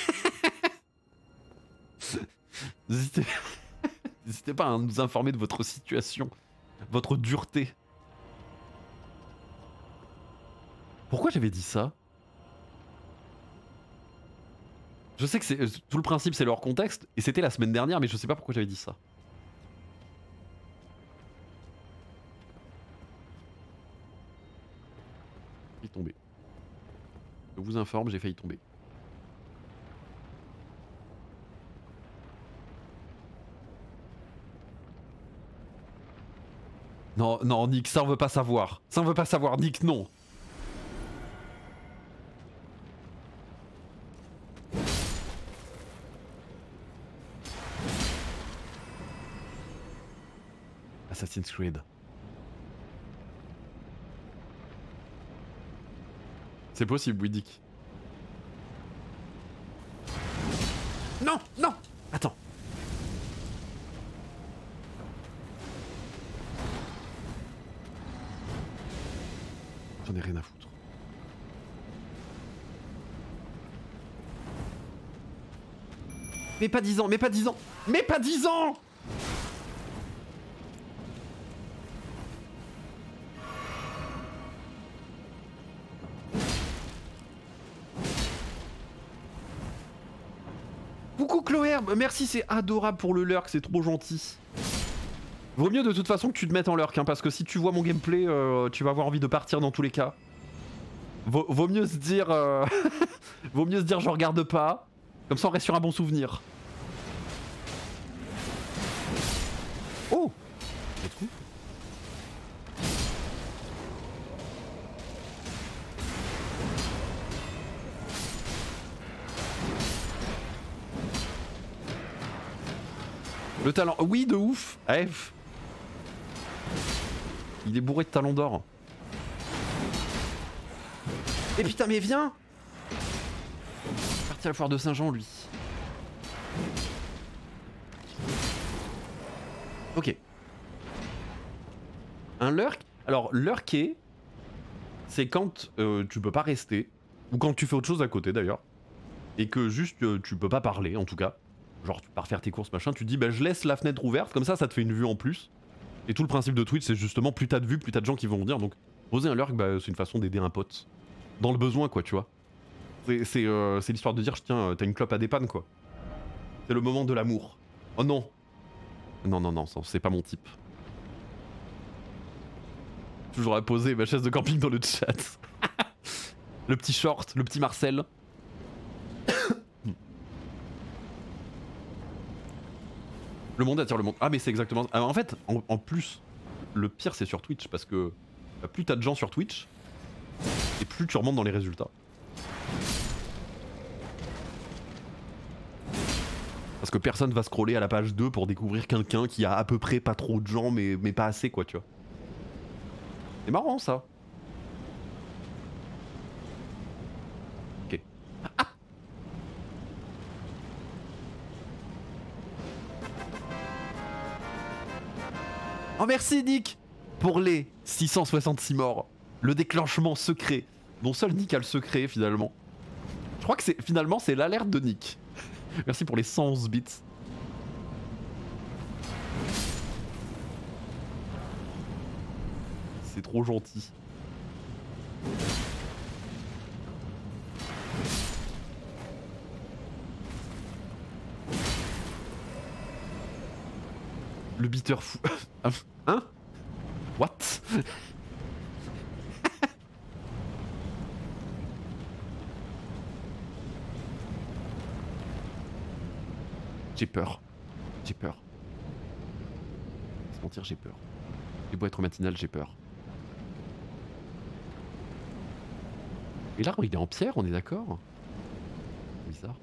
N'hésitez pas à nous informer de votre situation, votre dureté. Pourquoi j'avais dit ça? Je sais que c'est tout le principe, c'est leur contexte, et c'était la semaine dernière, mais je sais pas pourquoi j'avais dit ça. J'ai failli tomber. Je vous informe, j'ai failli tomber. Non, non, Nick, ça on veut pas savoir. Ça on veut pas savoir, Nick, non. Assassin's Creed. C'est possible, oui, Dick. Non, non. Attends. J'en ai rien à foutre. Mais pas 10 ans, mais pas 10 ans. Mais pas 10 ans. Coucou Chloé, merci, c'est adorable pour le lurk, c'est trop gentil. Vaut mieux de toute façon que tu te mettes en lurk, hein, parce que si tu vois mon gameplay, tu vas avoir envie de partir dans tous les cas. Vaut mieux se dire... vaut mieux se dire je regarde pas, comme ça on reste sur un bon souvenir. Oh, c'est cool. Le talent, oui, de ouf. F. Il est bourré de talent d'or. Et putain, mais viens. Parti à la foire de Saint-Jean, lui. Ok. Un lurk. Alors, lurker, c'est quand tu peux pas rester, ou quand tu fais autre chose à côté d'ailleurs, et que juste tu peux pas parler en tout cas. Genre tu pars faire tes courses machin, tu te dis bah je laisse la fenêtre ouverte, comme ça ça te fait une vue en plus. Et tout le principe de Twitch c'est justement plus t'as de vues, plus t'as de gens qui vont venir, donc poser un lurk bah, c'est une façon d'aider un pote. Dans le besoin quoi tu vois. C'est l'histoire de dire, tiens, t'as une clope à dépanne, quoi. C'est le moment de l'amour. Oh non. Non, non, non, c'est pas mon type. Toujours à poser ma chaise de camping dans le chat. Le petit short, le petit Marcel. Le monde attire le monde. Ah mais c'est exactement... Ah, en fait, en plus, le pire c'est sur Twitch parce que plus t'as de gens sur Twitch, et plus tu remontes dans les résultats. Parce que personne va scroller à la page 2 pour découvrir quelqu'un qui a à peu près pas trop de gens mais pas assez quoi tu vois. C'est marrant ça. Ok. Ah. Oh merci Nick pour les 666 morts. Le déclenchement secret. Dont seul Nick a le secret finalement. Je crois que finalement c'est l'alerte de Nick. Merci pour les 111 bits. C'est trop gentil. Le beater fou. Hein? What? J'ai peur. J'ai peur. Sans mentir, j'ai peur. J'ai beau être matinal, j'ai peur. Et l'arbre, il est en pierre, on est d'accord? Bizarre.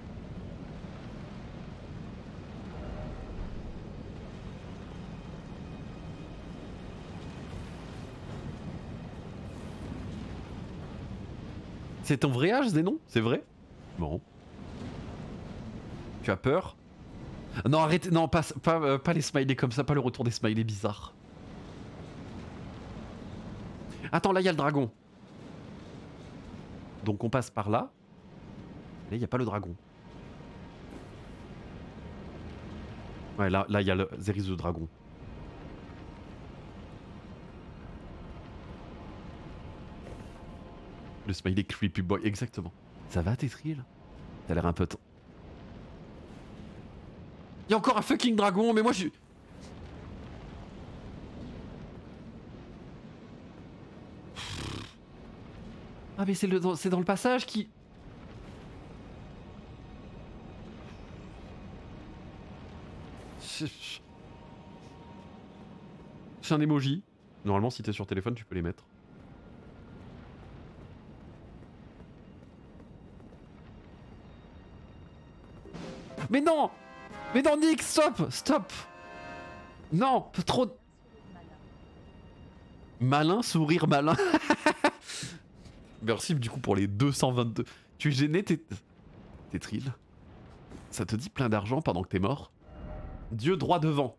C'est ton vrai âge, Zénon? C'est vrai? Bon. Tu as peur? Non, arrêtez, non, pas les smileys comme ça, pas le retour des smileys bizarres. Attends, là, il y a le dragon. Donc on passe par là. Là, il n'y a pas le dragon. Ouais, là, il y a le There is the dragon. Le smiley creepy boy, exactement. Ça va, Tétril? T'as l'air un peu... Il y a encore un fucking dragon, mais moi je... Ah mais c'est dans le passage qui... C'est un emoji. Normalement si t'es sur téléphone tu peux les mettre. Mais non! Mais non Nick, stop! Stop! Non! Trop... Malin, sourire malin. Merci du coup pour les 222. Tu es gêné, Tétril? Ça te dit plein d'argent pendant que t'es mort? Dieu droit devant.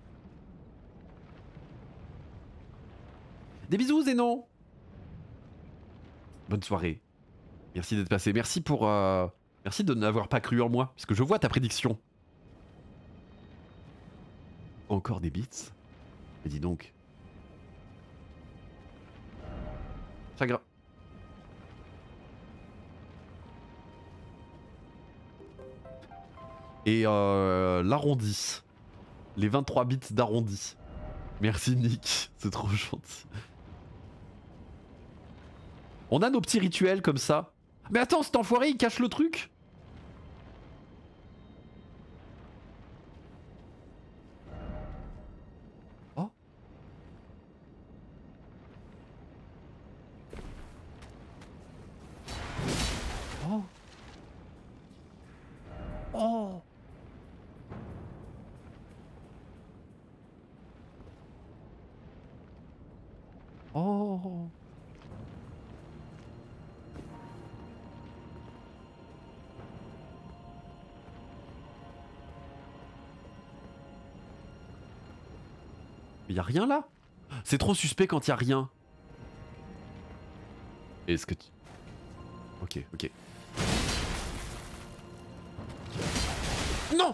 Des bisous Zénon. Bonne soirée. Merci d'être passé. Merci pour... Merci de n'avoir pas cru en moi, puisque je vois ta prédiction. Encore des bits? Mais dis donc. Chagrin. Et l'arrondi. Les 23 bits d'arrondi. Merci Nick, c'est trop gentil. On a nos petits rituels comme ça. Mais attends, cet enfoiré il cache le truc. Oh. Oh. Oh. Oh. Mais y'a rien là? C'est trop suspect quand y'a rien. Est-ce que tu... Ok, ok. Non!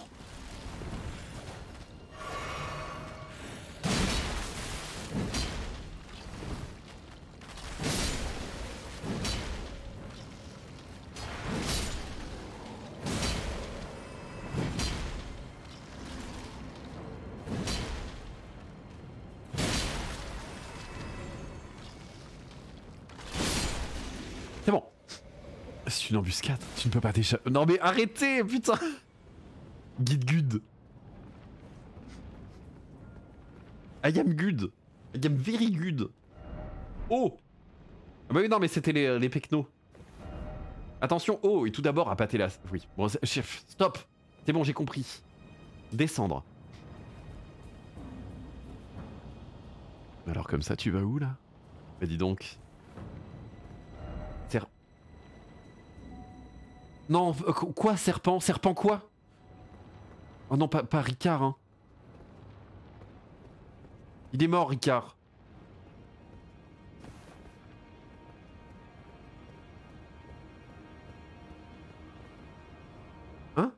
C'est une embuscade. Tu ne peux pas t'échapper. Non mais arrêtez, putain. Guide good. I am good. I am very good. Oh. Ah bah oui, non mais c'était les pecnos. Attention, oh, et tout d'abord, appâter la... Oui, bon, chef, stop. C'est bon, j'ai compris. Descendre. Alors comme ça, tu vas où, là? Bah dis donc. Non, quoi, serpent? Serpent quoi? Oh non, pas Ricard, hein. Il est mort, Ricard. Hein?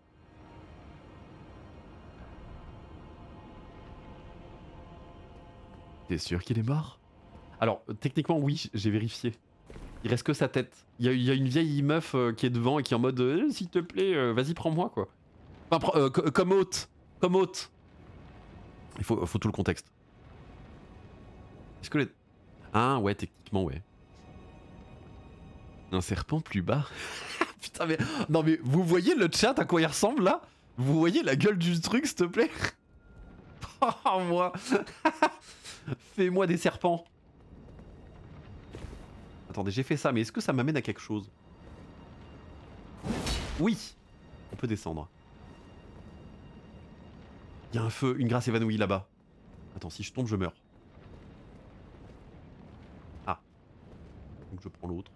T'es sûr qu'il est mort? Alors, techniquement, oui, j'ai vérifié. Il reste que sa tête. Il y a une vieille meuf qui est devant et qui est en mode s'il te plaît, vas-y, prends-moi, quoi. Enfin, comme hôte. Comme hôte. Il faut tout le contexte. Est-ce que les... Ah, ouais, techniquement, ouais. Un serpent plus bas. Putain, mais... Non, mais vous voyez le chat à quoi il ressemble, là? Vous voyez la gueule du truc, s'il te plaît? Oh, moi. Fais-moi des serpents. Attendez, j'ai fait ça, mais est-ce que ça m'amène à quelque chose? Oui. On peut descendre. Il y a un feu, une grâce évanouie là-bas. Attends, si je tombe, je meurs. Ah. Donc je prends l'autre.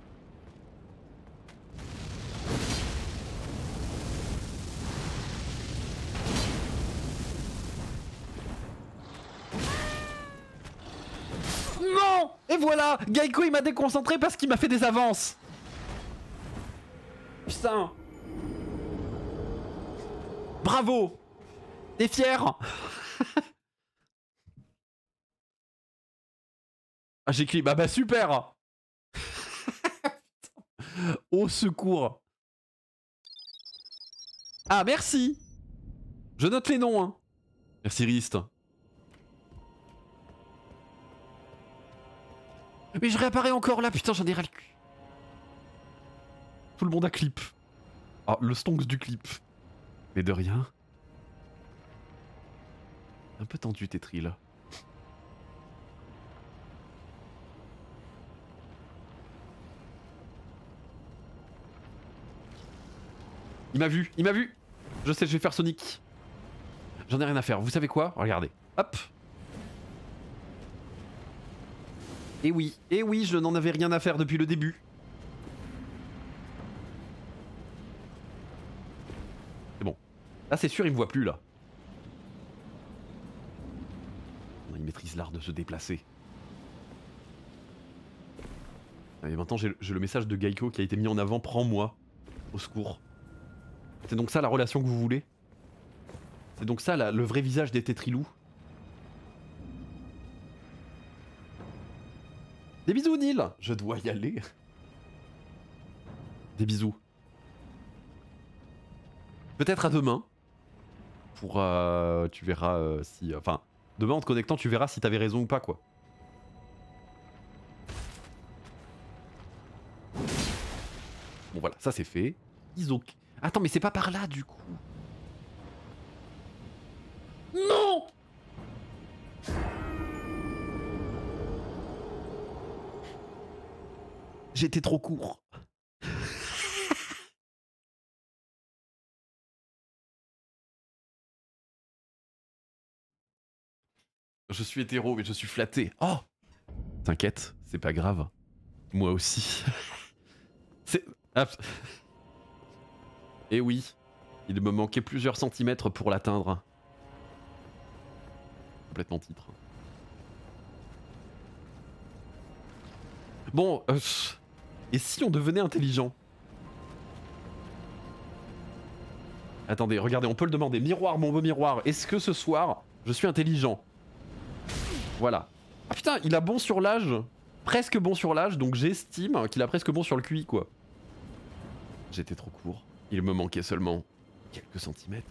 Non! Et voilà! Geico il m'a déconcentré parce qu'il m'a fait des avances! Putain! Bravo! T'es fier? Ah j'ai clip, bah super! Au secours! Ah merci! Je note les noms, hein! Merci Rist. Mais je réapparais encore là, putain, j'en ai ras le cul. Tout le monde a clip. Ah, le stonks du clip. Mais de rien. Un peu tendu, Tetri, là. Il m'a vu, il m'a vu. Je sais, je vais faire Sonic. J'en ai rien à faire. Vous savez quoi? Regardez. Hop. Et oui, je n'en avais rien à faire depuis le début. C'est bon. Là, c'est sûr, il me voit plus, là. Non, il maîtrise l'art de se déplacer. Et maintenant, j'ai le message de Geico qui a été mis en avant. Prends-moi. Au secours. C'est donc ça la relation que vous voulez? C'est donc ça le vrai visage des Tétrilous? Des bisous, Neil. Je dois y aller. Des bisous. Peut-être à demain. Pour... tu verras si... Enfin, demain en te connectant, tu verras si t'avais raison ou pas, quoi. Bon voilà, ça c'est fait. Iso... Attends, mais c'est pas par là, du coup. Non! J'étais trop court. Je suis hétéro, mais je suis flatté. Oh! T'inquiète, c'est pas grave. Moi aussi. C'est... Et oui, il me manquait plusieurs centimètres pour l'atteindre. Complètement titre. Bon, et si on devenait intelligent? Attendez, regardez, on peut le demander. Miroir, mon beau miroir, est-ce que ce soir, je suis intelligent? Voilà. Ah putain, il a bon sur l'âge. Presque bon sur l'âge, donc j'estime qu'il a presque bon sur le QI, quoi. J'étais trop court. Il me manquait seulement quelques centimètres.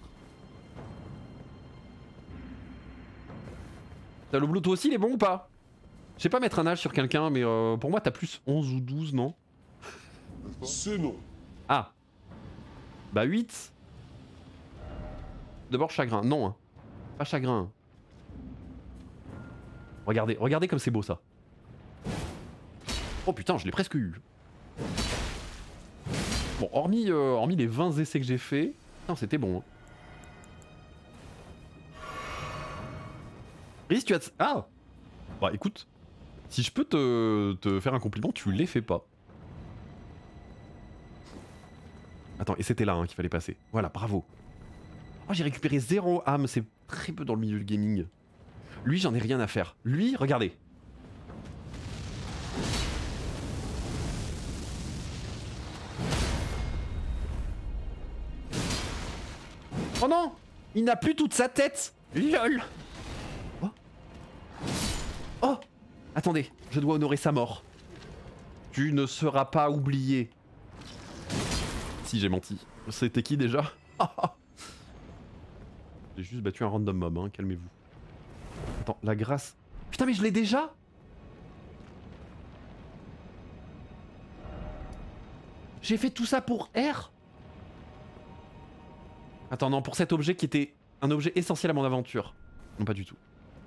T'as le bleu, toi aussi, il est bon ou pas? Je sais pas mettre un âge sur quelqu'un, mais pour moi, t'as plus 11 ou 12, non? C'est non. Ah. Bah 8. D'abord chagrin. Non, hein. Pas chagrin. Regardez, regardez comme c'est beau ça. Oh putain, je l'ai presque eu. Bon, hormis les 20 essais que j'ai fait, c'était bon. Hein. Rhys, tu as... Ah. Bah écoute, si je peux te faire un compliment, tu les fais pas. Attends, et c'était là hein, qu'il fallait passer. Voilà, bravo. Oh, j'ai récupéré 0 âme, c'est très peu dans le milieu du gaming. Lui, j'en ai rien à faire. Lui, regardez. Oh non! Il n'a plus toute sa tête! LOL! Oh! Oh! Attendez, je dois honorer sa mort. Tu ne seras pas oublié. Si, j'ai menti. C'était qui déjà? J'ai juste battu un random mob, hein, calmez-vous. Attends, la grâce... Putain mais je l'ai déjà? J'ai fait tout ça pour R? Attends, non, pour cet objet qui était un objet essentiel à mon aventure. Non, pas du tout.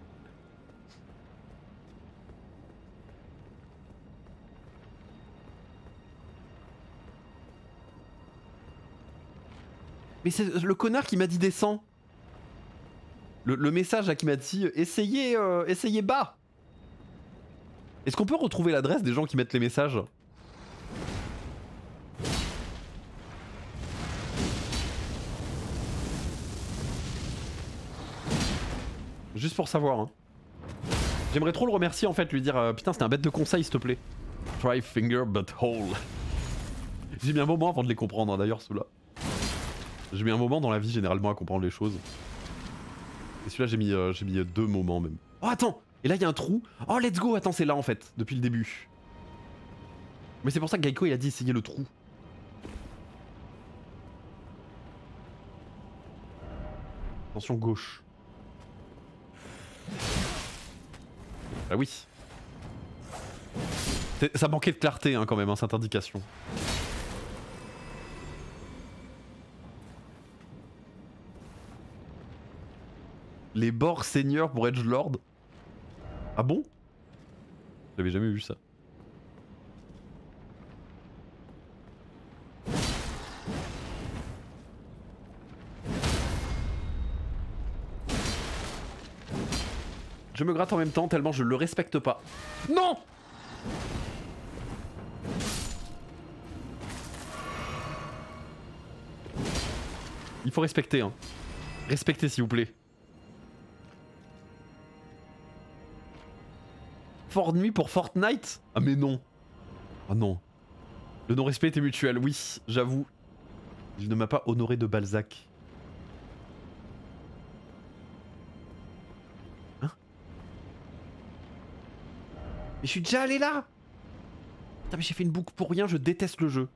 Mais c'est le connard qui m'a dit descends. Le message là qui m'a dit essayez, essayez bas. Est-ce qu'on peut retrouver l'adresse des gens qui mettent les messages? Juste pour savoir. Hein. J'aimerais trop le remercier en fait, lui dire putain c'était un bête de conseil s'il te plaît. Try finger but hole. J'ai mis un moment avant de les comprendre hein, d'ailleurs ceux-là. J'ai mis un moment dans la vie généralement à comprendre les choses. Et celui-là j'ai mis 2 moments même. Oh attends! Et là il y a un trou. Oh let's go! Attends c'est là en fait, depuis le début. Mais c'est pour ça que Geico il a dit essayez le trou. Attention gauche. Ah oui. Ça manquait de clarté hein, quand même hein, cette indication. Les bords seigneurs pour Edgelord. Ah bon? J'avais jamais vu ça. Je me gratte en même temps tellement je le respecte pas. Non! Il faut respecter hein. Respectez s'il vous plaît. Fort nuit pour Fortnite? Ah mais non. Ah non. Le non-respect était mutuel, oui, j'avoue. Il ne m'a pas honoré de Balzac. Hein? Mais je suis déjà allé là! Putain mais j'ai fait une boucle pour rien, je déteste le jeu.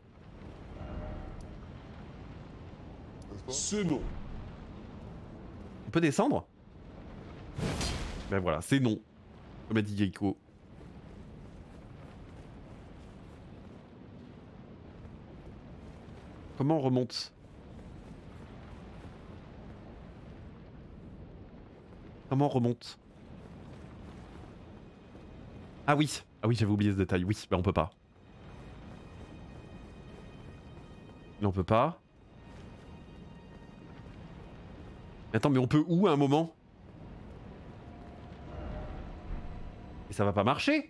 C'est non. On peut descendre? Ben voilà, c'est non. Comme a dit Geico. Comment on remonte? Comment on remonte? Ah oui, ah oui j'avais oublié ce détail, oui, ben on peut pas. Mais on peut pas. Attends mais on peut où à un moment? Et ça va pas marcher?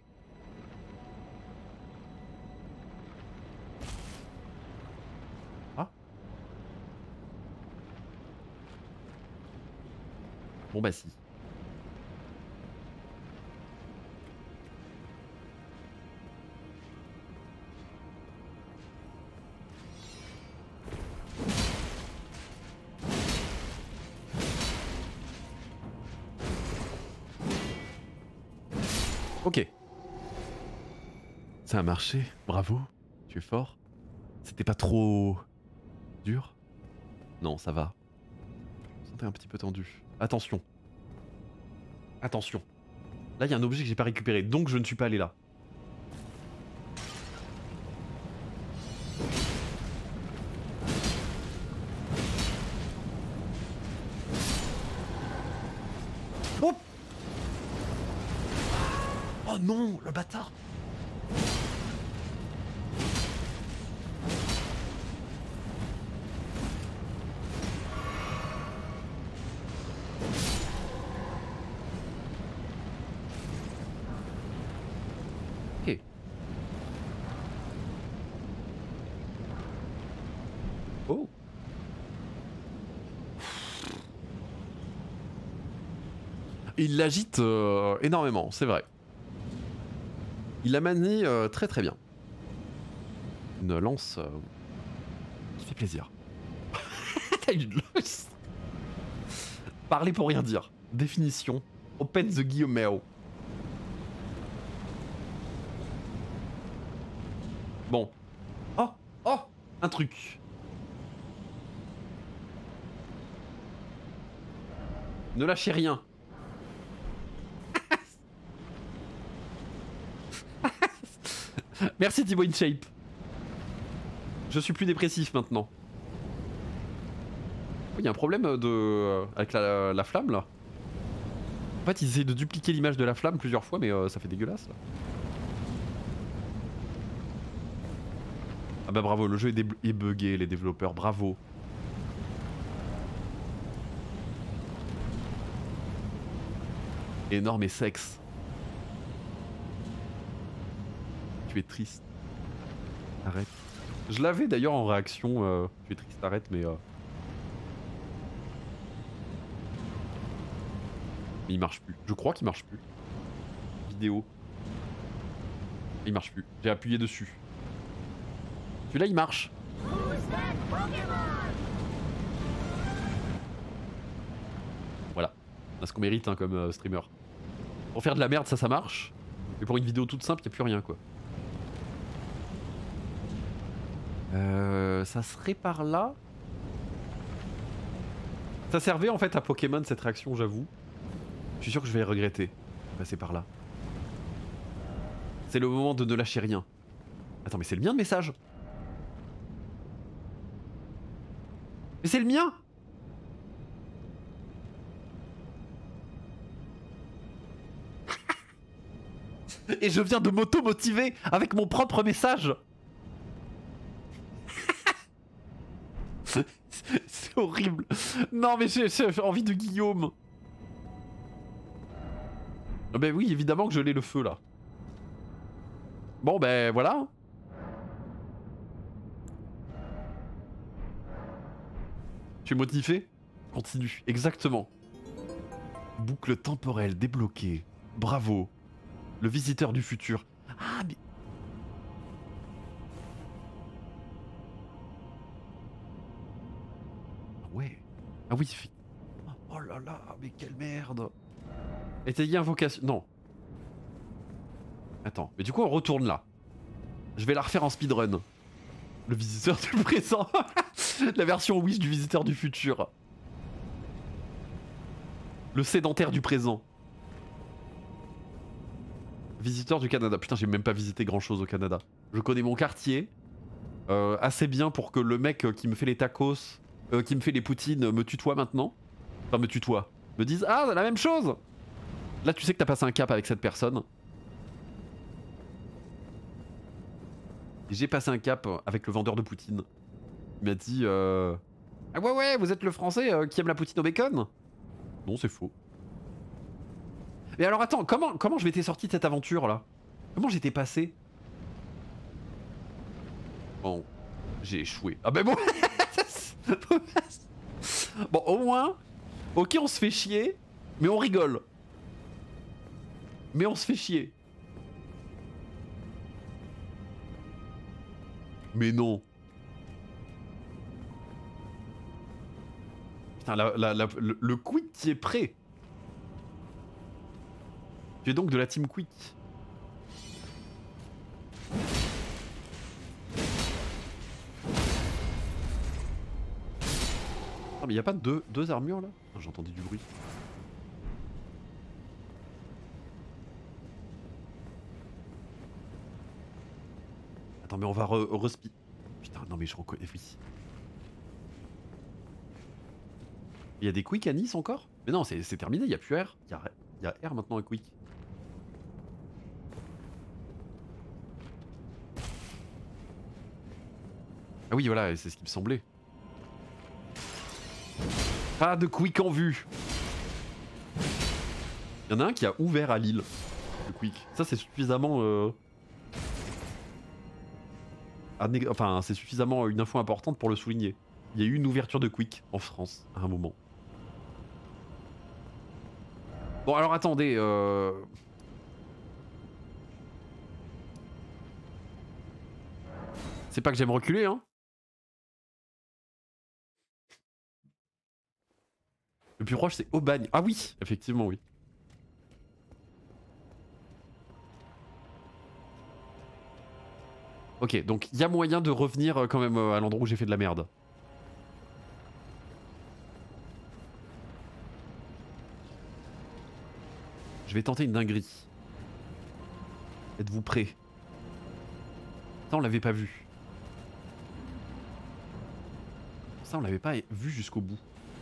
Ah. Bon bah si. Ok. Ça a marché, bravo. Tu es fort. C'était pas trop... dur? Non, ça va. Je me sentais un petit peu tendu. Attention. Attention. Là, il y a un objet que j'ai pas récupéré, donc je ne suis pas allé là. Oh. Oh non, le bâtard. Ok. Oh. Il l'agite énormément, c'est vrai. Il la manie très très bien. Une lance qui fait plaisir. T'as une lance. Parler pour rien dire. Définition. Open the Guillemot. Bon. Oh, oh, un truc. Ne lâchez rien. Merci Thibaut InShape. Je suis plus dépressif maintenant. Il y a un problème avec la flamme là. En fait, ils essaient de dupliquer l'image de la flamme plusieurs fois, mais ça fait dégueulasse là. Ah bah bravo, le jeu est buggé, les développeurs, bravo. Énorme et sexe. Tu es triste. Arrête. Je l'avais d'ailleurs en réaction, tu es triste, arrête, mais... Mais il marche plus. Je crois qu'il marche plus. Vidéo. Il marche plus. J'ai appuyé dessus. Celui-là, il marche. Voilà. On a ce qu'on mérite hein, comme streamer. Pour faire de la merde, ça marche. Mais pour une vidéo toute simple, il n'y a plus rien, quoi. Ça serait par là. Ça servait en fait à Pokémon cette réaction, j'avoue. Je suis sûr que je vais regretter. Passer par là. C'est le moment de ne lâcher rien. Attends, mais c'est le mien le message. Mais c'est le mien. Et je viens de m'auto-motiver avec mon propre message. C'est horrible. Non mais j'ai envie de Guillaume. Oh ben oui, évidemment que je l'ai le feu là. Bon ben voilà. Tu es motivé? Continue, exactement. Boucle temporelle débloquée. Bravo. Le visiteur du futur. Ah mais... Ouais. Ah oui, oh là là, mais quelle merde. Étayer invocation... Non. Attends, mais du coup on retourne là. Je vais la refaire en speedrun. Le visiteur du présent. La version Wish du visiteur du futur. Le sédentaire du présent. Visiteur du Canada. Putain, j'ai même pas visité grand chose au Canada. Je connais mon quartier assez bien pour que le mec qui me fait les tacos, qui me fait les poutines, me tutoie maintenant. Enfin, me tutoie. Me dise ah, c'est la même chose. Là, tu sais que t'as passé un cap avec cette personne. J'ai passé un cap avec le vendeur de poutine. Il m'a dit ah ouais, vous êtes le français qui aime la poutine au bacon? Non, c'est faux. Mais alors attends, comment je m'étais sorti de cette aventure là? Comment j'étais passé? Bon, j'ai échoué. Ah ben bon. Bon, au moins, ok, on se fait chier, mais on rigole. Mais on se fait chier. Mais non. Putain, le quick qui est prêt. Tu es donc de la team quick. Ah mais y a pas deux armures là? J'ai entendu du bruit. Attends mais on va respi... Putain non mais je reconnais... Oui. Il y a des quicks à Nice encore? Mais non, c'est terminé, il n'y a plus R. Il y a R maintenant à Quick. Ah oui, voilà, c'est ce qui me semblait. Pas de Quick en vue. Il y en a un qui a ouvert à Lille. Le Quick. Ça, c'est suffisamment... Enfin, c'est suffisamment une info importante pour le souligner. Il y a eu une ouverture de Quick en France, à un moment. Bon, alors attendez... C'est pas que j'aime reculer, hein. Le plus proche, c'est Aubagne. Ah oui, effectivement, oui. Ok, donc il y a moyen de revenir quand même à l'endroit où j'ai fait de la merde. Je vais tenter une dinguerie. Êtes-vous prêts? Ça, on l'avait pas vu. Ça, on l'avait pas vu jusqu'au bout.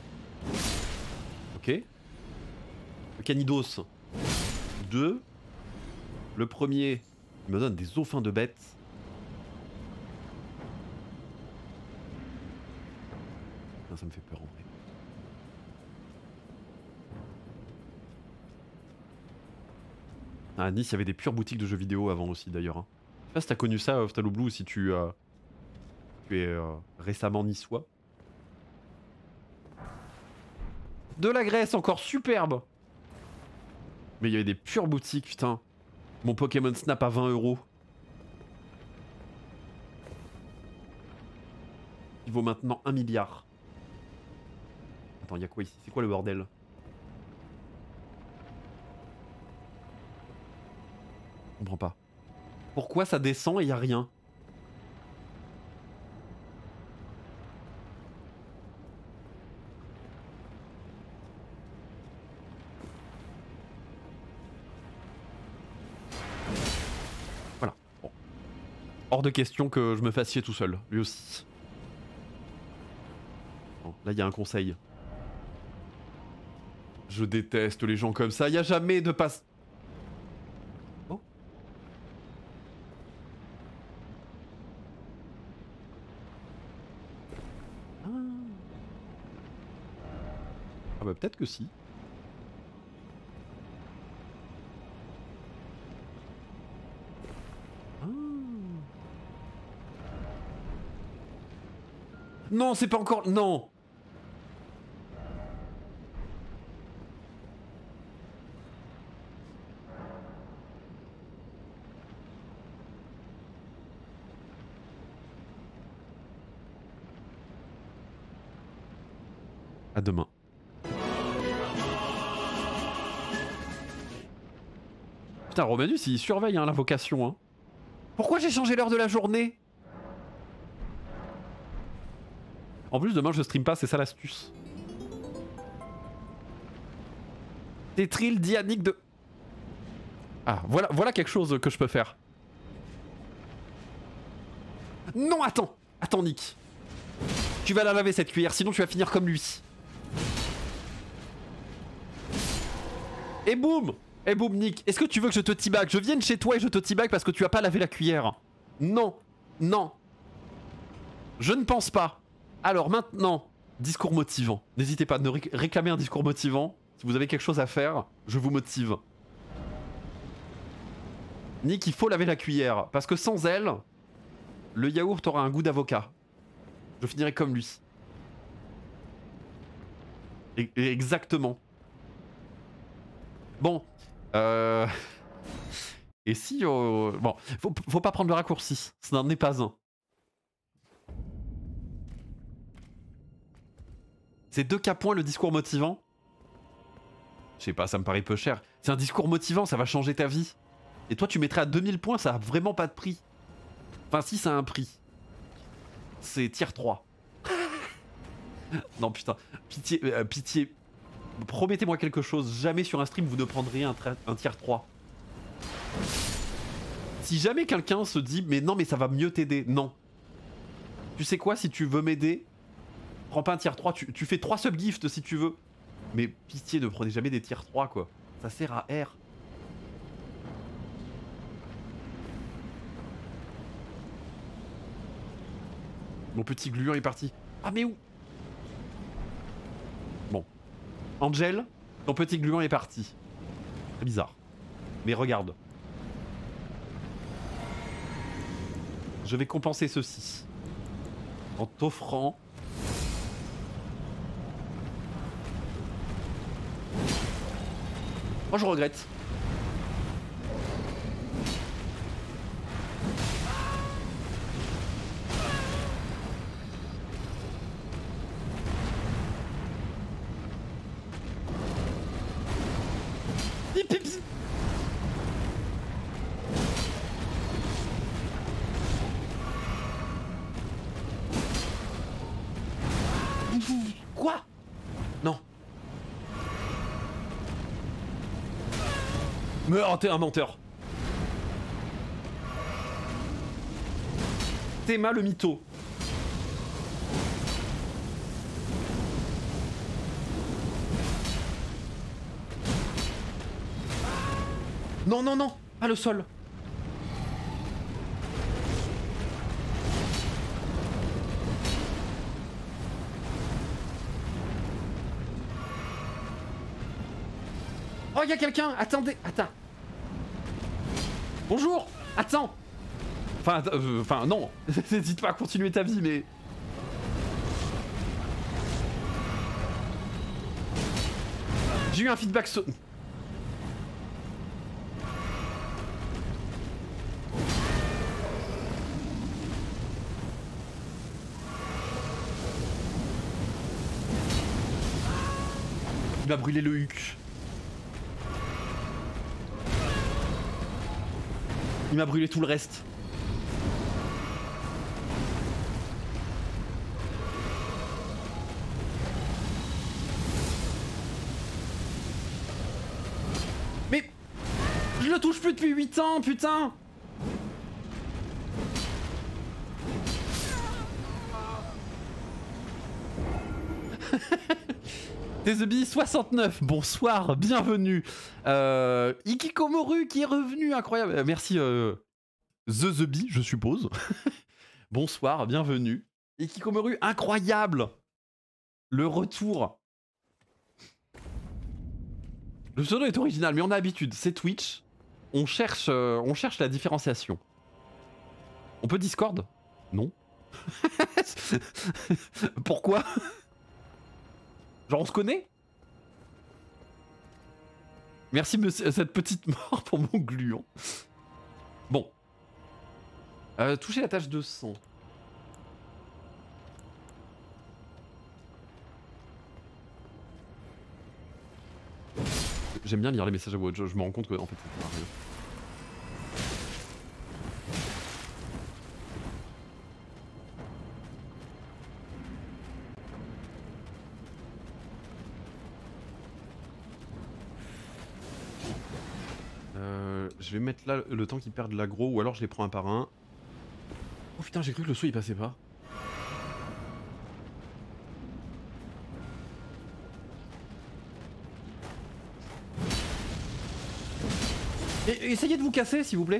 Ok. Le Canidos. 2. Le premier, il me donne des dauphins de bêtes. Non, ça me fait peur en vrai. À Nice, il y avait des pures boutiques de jeux vidéo avant aussi d'ailleurs. Hein. Je sais pas si t'as connu ça, Oftalo Blue, si tu es récemment niçois. De la Grèce, encore superbe. Mais il y avait des pures boutiques, putain. Mon Pokémon Snap à 20 €. Il vaut maintenant 1 milliard. Attends, il y a quoi ici? C'est quoi le bordel? Je comprends pas. Pourquoi ça descend et il y a rien? Voilà. Bon. Hors de question que je me fasse chier tout seul, lui aussi. Bon, là, il y a un conseil. Je déteste les gens comme ça. Il n'y a jamais de passe... Oh. Ah bah peut-être que si. Ah. Non, c'est pas encore... Non. À demain. Putain, Romanus, il surveille hein, la vocation. Hein. Pourquoi j'ai changé l'heure de la journée? En plus, demain, je stream pas, c'est ça l'astuce. Tétril dianique de... Ah, voilà quelque chose que je peux faire. Non, attends. Attends, Nick. Tu vas la laver, cette cuillère, sinon tu vas finir comme lui. Et boum! Et boum, Nick, est-ce que tu veux que je te teabag? Je vienne chez toi et je te teabag parce que tu as pas lavé la cuillère. Non, non. Je ne pense pas. Alors maintenant, discours motivant. N'hésitez pas à réclamer un discours motivant. Si vous avez quelque chose à faire, je vous motive. Nick, il faut laver la cuillère. Parce que sans elle, le yaourt aura un goût d'avocat. Je finirai comme lui. Exactement. Bon. Et si... Bon, faut pas prendre le raccourci. Ce n'en est pas un. C'est 2K points le discours motivant. Je sais pas, ça me paraît peu cher. C'est un discours motivant, ça va changer ta vie. Et toi tu mettrais à 2000 points, ça a vraiment pas de prix. Enfin si, ça a un prix. C'est tier 3. Non putain, pitié, pitié. Promettez-moi quelque chose, jamais sur un stream vous ne prendrez un tier 3. Si jamais quelqu'un se dit mais non mais ça va mieux t'aider, non. Tu sais quoi, si tu veux m'aider, prends pas un tier 3, tu fais 3 subgifts si tu veux. Mais pitié, ne prenez jamais des tiers 3 quoi. Ça sert à R. Mon petit gluant est parti. Ah mais où? Bon. Angel, ton petit gluant est parti. C'est bizarre. Mais regarde. Je vais compenser ceci. En t'offrant... Oh, je regrette. Bip, bip, bip. Quoi? Non. Meurs, t'es un menteur. Théma le mytho. Non, non, non, pas le sol. Oh, il y a quelqu'un. Attendez, attends. Bonjour. Attends. Enfin, non. N'hésite pas à continuer ta vie, mais... J'ai eu un feedback... Il m'a brûlé le huc. Il m'a brûlé tout le reste. Mais... Je le touche plus depuis 8 ans, putain. Tezubi 69, bonsoir, bienvenue. Ikikomoru qui est revenu, incroyable. Merci Zezebi, je suppose. Bonsoir, bienvenue. Ikikomoru, incroyable. Le retour. Le pseudo est original, mais on a l'habitude, c'est Twitch. On cherche la différenciation. On peut Discord? Non. Pourquoi? Genre on se connaît? Merci monsieur, cette petite mort pour mon gluant. Bon. Toucher la tâche de sang. J'aime bien lire les messages à voix haute, je me rends compte que en fait ça sert à rien. Je vais mettre là le temps qu'ils perdent l'aggro ou alors je les prends un par un. Oh putain, j'ai cru que le saut il passait pas. Et essayez de vous casser s'il vous plaît.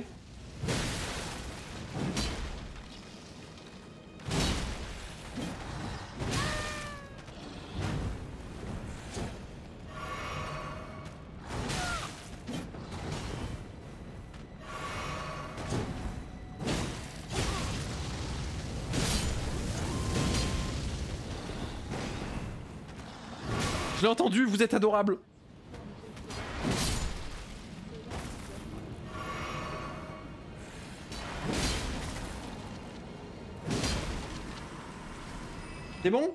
Je l'ai entendu, vous êtes adorable. C'est bon?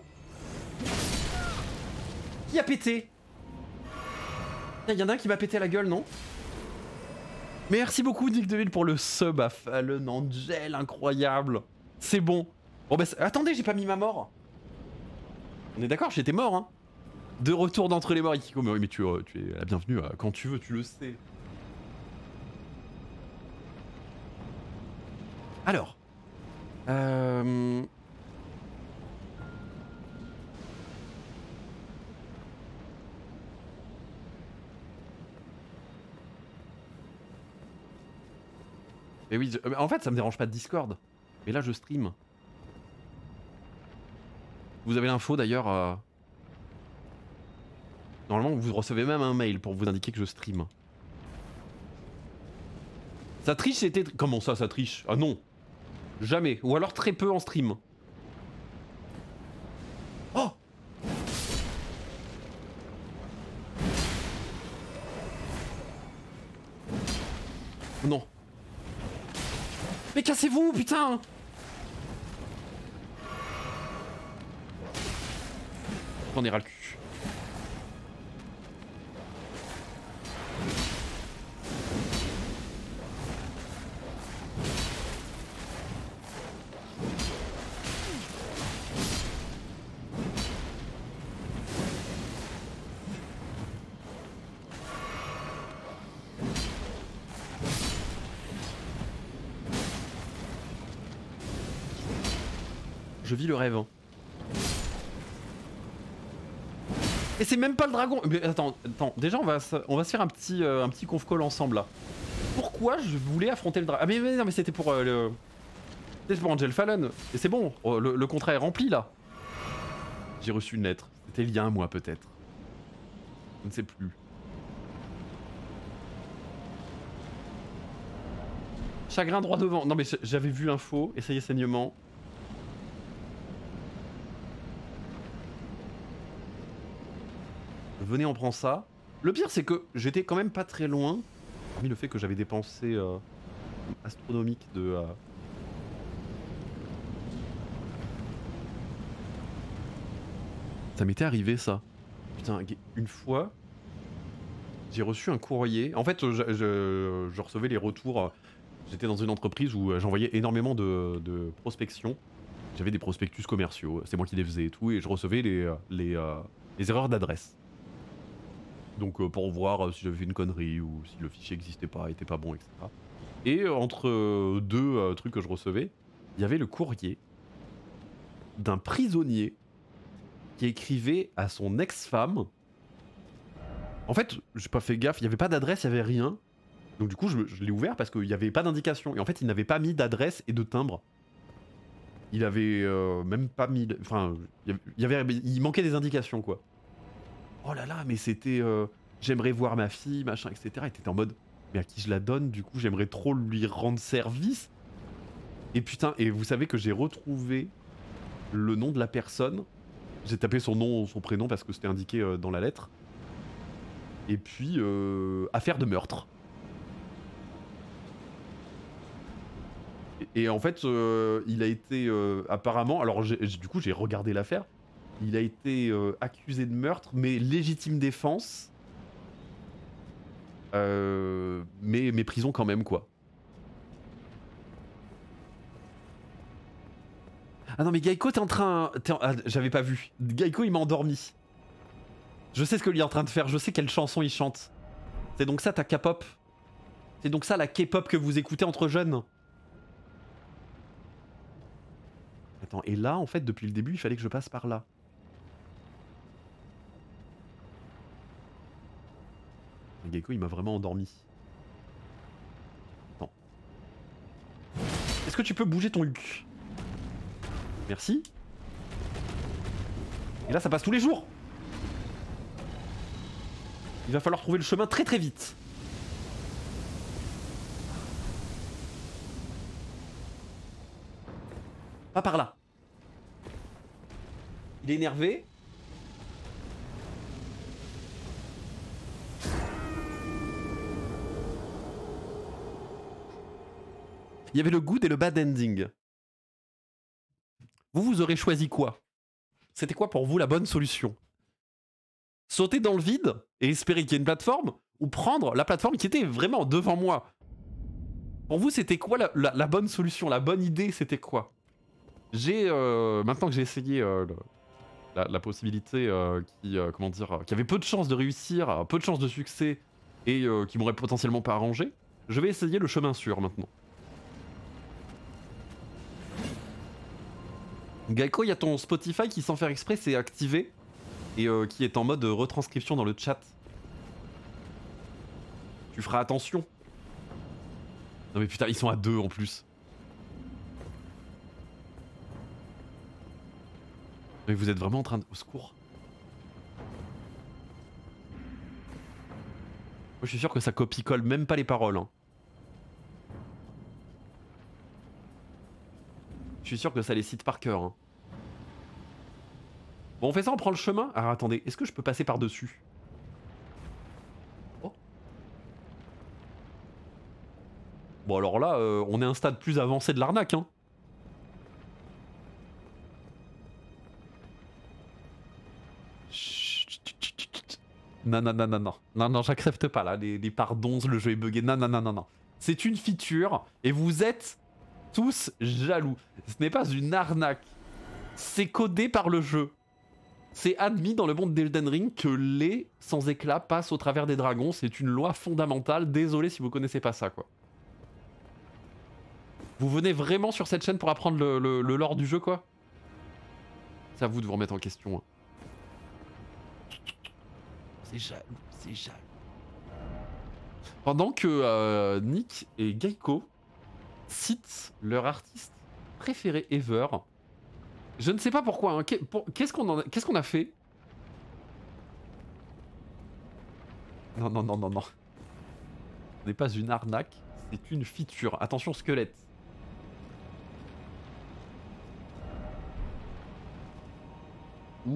Qui a pété? Il y en a un qui m'a pété à la gueule, non? Merci beaucoup Nick Deville pour le sub à Fallen Angel, incroyable. C'est bon. Bon bah attendez, j'ai pas mis ma mort. On est d'accord, j'étais mort hein. De retour d'entre les morts, Ikiko, mais tu es la bienvenue quand tu veux, tu le sais. Alors. Mais oui, en fait, ça me dérange pas de Discord. Mais là, je stream. Vous avez l'info d'ailleurs. Normalement, vous recevez même un mail pour vous indiquer que je stream. Ça triche, c'était... Comment ça, ça triche? Ah non. Jamais. Ou alors très peu en stream. Oh! Non. Mais cassez-vous, putain! J'en ai ras le cul. Je vis le rêve. Hein. Et c'est même pas le dragon. Mais attends. Déjà on va se faire un petit conf call ensemble là. Pourquoi je voulais affronter le dragon? Ah mais non mais c'était pour c'était pour Angel Fallon. Et c'est bon, le contrat est rempli là. J'ai reçu une lettre. C'était il y a un mois peut-être. Je ne sais plus. Chagrin droit devant. Non mais j'avais vu l'info, essayez saignement. Venez, on prend ça. Le pire, c'est que j'étais quand même pas très loin. Hormis le fait que j'avais dépensé astronomique de... Ça m'était arrivé, ça. Putain, une fois, j'ai reçu un courrier. En fait, je recevais les retours. J'étais dans une entreprise où j'envoyais énormément de prospection. J'avais des prospectus commerciaux. C'est moi qui les faisais et tout. Et je recevais les erreurs d'adresse. Donc pour voir si j'avais fait une connerie ou si le fichier n'existait pas, était pas bon, etc. Et entre deux trucs que je recevais, il y avait le courrier d'un prisonnier qui écrivait à son ex-femme. En fait, j'ai pas fait gaffe, il n'y avait pas d'adresse, il n'y avait rien. Donc du coup, je l'ai ouvert parce qu'il n'y avait pas d'indication. Et en fait, il n'avait pas mis d'adresse et de timbre. Il avait même pas mis... Enfin, il manquait des indications, quoi. Oh là là, mais c'était... j'aimerais voir ma fille, machin, etc. Et t'étais en mode... Mais à qui je la donne? Du coup, j'aimerais trop lui rendre service. Et putain, et vous savez que j'ai retrouvé le nom de la personne. J'ai tapé son nom, son prénom parce que c'était indiqué dans la lettre. Et puis, affaire de meurtre. Et en fait, il a été apparemment... Alors du coup, j'ai regardé l'affaire. Il a été accusé de meurtre, mais légitime défense. Mais prison quand même, quoi. Ah non, mais Geico, t'es en train... Ah, j'avais pas vu. Geico, il m'a endormi. Je sais ce que lui est en train de faire, je sais quelle chanson il chante. C'est donc ça ta K-pop. C'est donc ça la K-pop que vous écoutez entre jeunes. Attends, et là, en fait, depuis le début, il fallait que je passe par là. Geico, il m'a vraiment endormi. Attends. Est-ce que tu peux bouger ton cul? Merci. Et là, ça passe tous les jours. Il va falloir trouver le chemin très très vite. Pas par là. Il est énervé. Il y avait le good et le bad ending. Vous aurez choisi quoi? C'était quoi pour vous la bonne solution? Sauter dans le vide et espérer qu'il y ait une plateforme? Ou prendre la plateforme qui était vraiment devant moi? Pour vous, c'était quoi la bonne solution? La bonne idée, c'était quoi? J'ai, maintenant que j'ai essayé la possibilité comment dire, qui avait peu de chances de réussir, peu de chances de succès, et qui m'aurait potentiellement pas arrangé, je vais essayer le chemin sûr maintenant. Geico, il y a ton Spotify qui, sans faire exprès, s'est activé et qui est en mode retranscription dans le chat. Tu feras attention. Non mais putain, ils sont à 2 en plus. Mais vous êtes vraiment en train de... Au secours. Moi je suis sûr que ça copie-colle même pas les paroles. Hein. Je suis sûr que ça les cite par cœur. Hein. Bon on fait ça, on prend le chemin. Alors attendez, est-ce que je peux passer par-dessus? Oh. Bon alors là, on est à un stade plus avancé de l'arnaque. Hein. Non, non, non, non, non. Non, non, j'accepte pas là. Les pardons, le jeu est bugué. Non, non, non, non, non. C'est une feature et vous êtes tous jaloux. Ce n'est pas une arnaque. C'est codé par le jeu. C'est admis dans le monde d'Elden Ring que les sans éclat passent au travers des dragons. C'est une loi fondamentale. Désolé si vous connaissez pas ça, quoi. Vous venez vraiment sur cette chaîne pour apprendre le lore du jeu, quoi? C'est à vous de vous remettre en question. Hein. C'est jaloux, c'est jaloux. Pendant que Nick et Geico citent leur artiste préféré ever, je ne sais pas pourquoi. Hein. Qu'est-ce qu'on a fait? Non, non, non, non, non. Ce n'est pas une arnaque, c'est une feature. Attention, squelette. Où?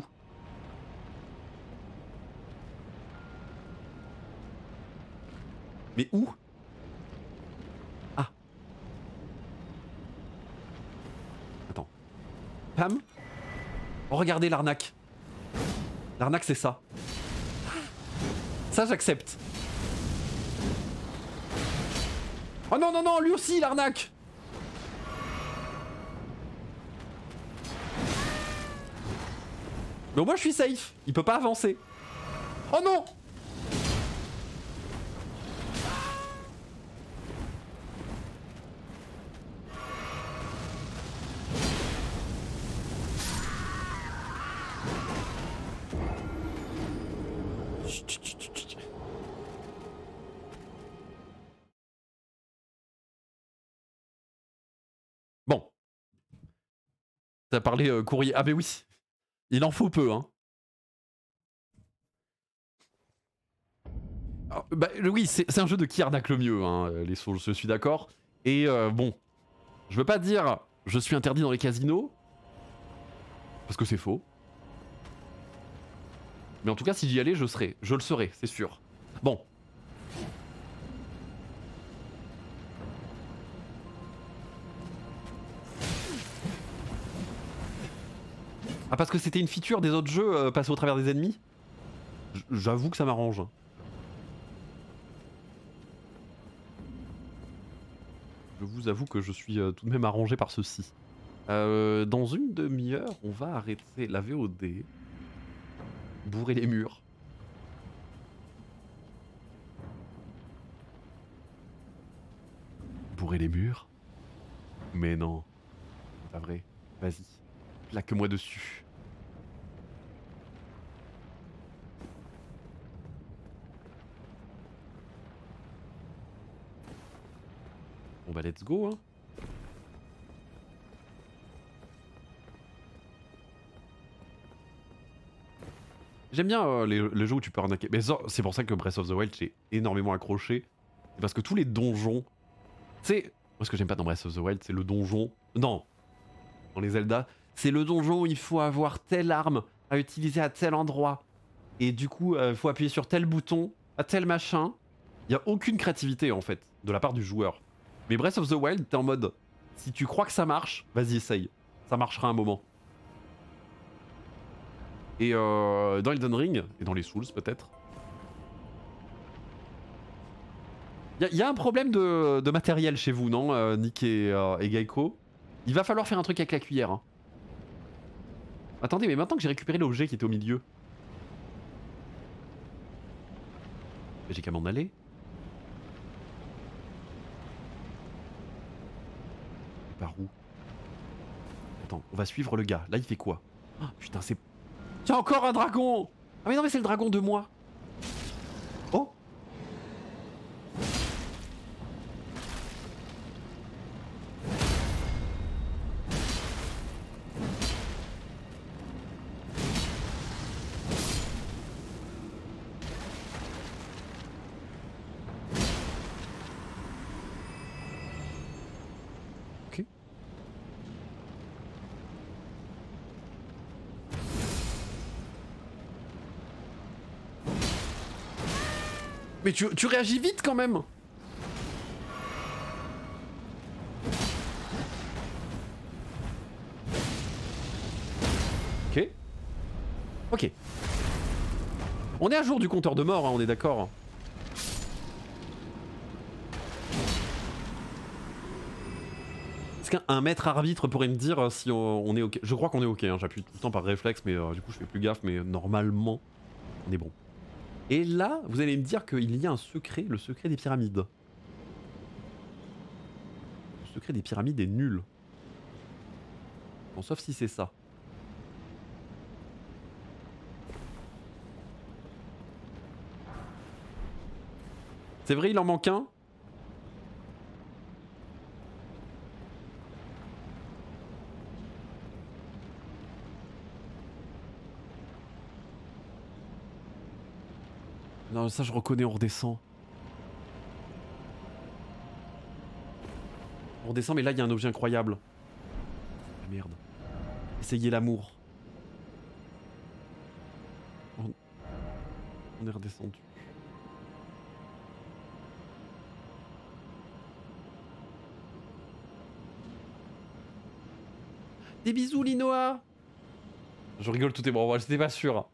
Mais où? Ah. Attends. Pam. Oh, regardez l'arnaque. L'arnaque, c'est ça. Ça, j'accepte. Oh non, non, non, lui aussi, l'arnaque. Mais au moins, je suis safe. Il peut pas avancer. Oh non! Bon. T'as parlé courrier. Ah mais oui. Il en faut peu, hein. Alors, bah, oui, c'est un jeu de qui arnaque le mieux, hein, les Souls, je suis d'accord. Et bon, je veux pas dire je suis interdit dans les casinos, parce que c'est faux. Mais en tout cas, si j'y allais, je le serais, c'est sûr. Bon. Ah, parce que c'était une feature des autres jeux, passer au travers des ennemis? J'avoue que ça m'arrange. Je vous avoue que je suis tout de même arrangé par ceci. Dans une demi-heure, on va arrêter la VOD. Bourrer les murs. Bourrer les murs? Mais non. C'est pas vrai. Vas-y. Plaque-moi dessus. Bon bah let's go hein. J'aime bien les jeux où tu peux arnaquer. Mais c'est pour ça que Breath of the Wild j'ai énormément accroché. Parce que tous les donjons... Tu sais, moi ce que j'aime pas dans Breath of the Wild c'est le donjon... Non. Dans les Zelda, c'est le donjon où il faut avoir telle arme à utiliser à tel endroit. Et du coup, il faut appuyer sur tel bouton, à tel machin. Il n'y a aucune créativité en fait, de la part du joueur. Mais Breath of the Wild, t'es en mode, si tu crois que ça marche, vas-y essaye. Ça marchera un moment. Et dans Elden Ring, et dans les Souls peut-être, il y a un problème de matériel chez vous, non, Nick et Geico? Il va falloir faire un truc avec la cuillère. Hein. Attendez, mais maintenant que j'ai récupéré l'objet qui était au milieu... J'ai qu'à m'en aller. Par où? Attends, on va suivre le gars. Là, il fait quoi? Oh, putain, c'est... Tiens, encore un dragon! Ah mais non, mais c'est le dragon de moi. Oh! Mais tu réagis vite quand même. Ok. Ok. On est à jour du compteur de mort, hein, on est d'accord. Est-ce qu'un maître arbitre pourrait me dire si on est ok? Je crois qu'on est ok, hein, j'appuie tout le temps par réflexe, mais du coup je fais plus gaffe, mais normalement on est bon. Et là, vous allez me dire qu'il y a un secret, le secret des pyramides. Le secret des pyramides est nul. Bon, sauf si c'est ça. C'est vrai, il en manque un. Non, ça je reconnais, on redescend. On redescend, mais là il y a un objet incroyable. Ah merde. Essayez l'amour. On est redescendu. Des bisous, Linoa. Je rigole, tout est bon, moi j'étais pas sûr.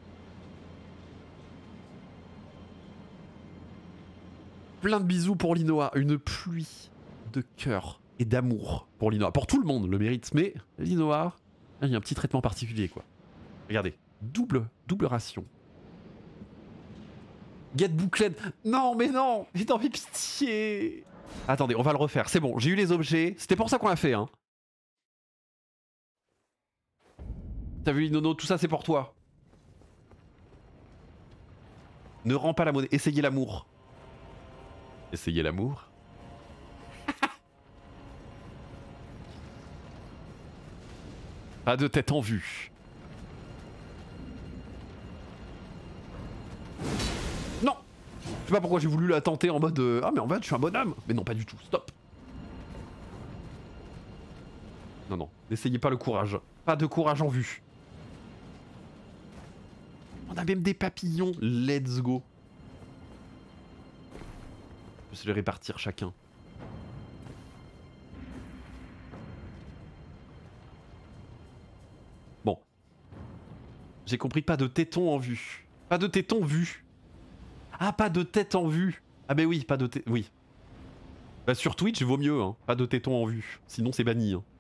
Plein de bisous pour Linoa, une pluie de cœur et d'amour pour Linoa. Pour tout le monde le mérite, mais Linoa, il y a un petit traitement particulier quoi. Regardez, double ration. Get bouclette. Non mais non, j'ai envie de pitié. Attendez, on va le refaire, c'est bon, j'ai eu les objets, c'était pour ça qu'on l'a fait hein. T'as vu Linono, tout ça c'est pour toi. Ne rends pas la monnaie, essayez l'amour. Essayez l'amour. Pas de tête en vue. Non. Je sais pas pourquoi j'ai voulu la tenter en mode ah mais en fait je suis un bonhomme. Mais non pas du tout, stop. Non non, n'essayez pas le courage. Pas de courage en vue. On a même des papillons, let's go. Je vais se les répartir chacun. Bon. J'ai compris, pas de téton en vue. Pas de téton vu. Ah, pas de tête en vue. Ah bah oui, pas de téton... Oui. Bah sur Twitch, vaut mieux, hein. Pas de téton en vue. Sinon c'est banni. Hein.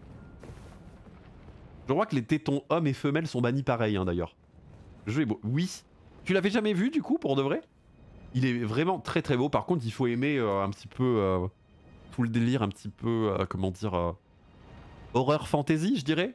Je crois que les tétons hommes et femelles sont bannis pareil, hein, d'ailleurs. Le jeu est beau. Oui. Tu l'avais jamais vu, du coup, pour de vrai? Il est vraiment très très beau. Par contre, il faut aimer un petit peu tout le délire, un petit peu, comment dire, horreur fantasy, je dirais.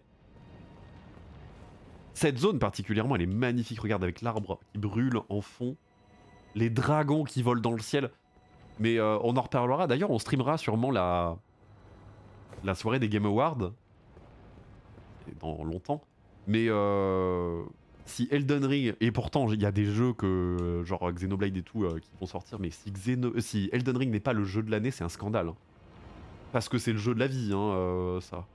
Cette zone particulièrement, elle est magnifique. Regarde, avec l'arbre qui brûle en fond, les dragons qui volent dans le ciel. Mais on en reparlera. D'ailleurs, on streamera sûrement la soirée des Game Awards dans longtemps. Mais si Elden Ring, et pourtant il y a des jeux que genre Xenoblade et tout qui vont sortir, mais si Elden Ring n'est pas le jeu de l'année, c'est un scandale. Hein. Parce que c'est le jeu de la vie, hein, ça.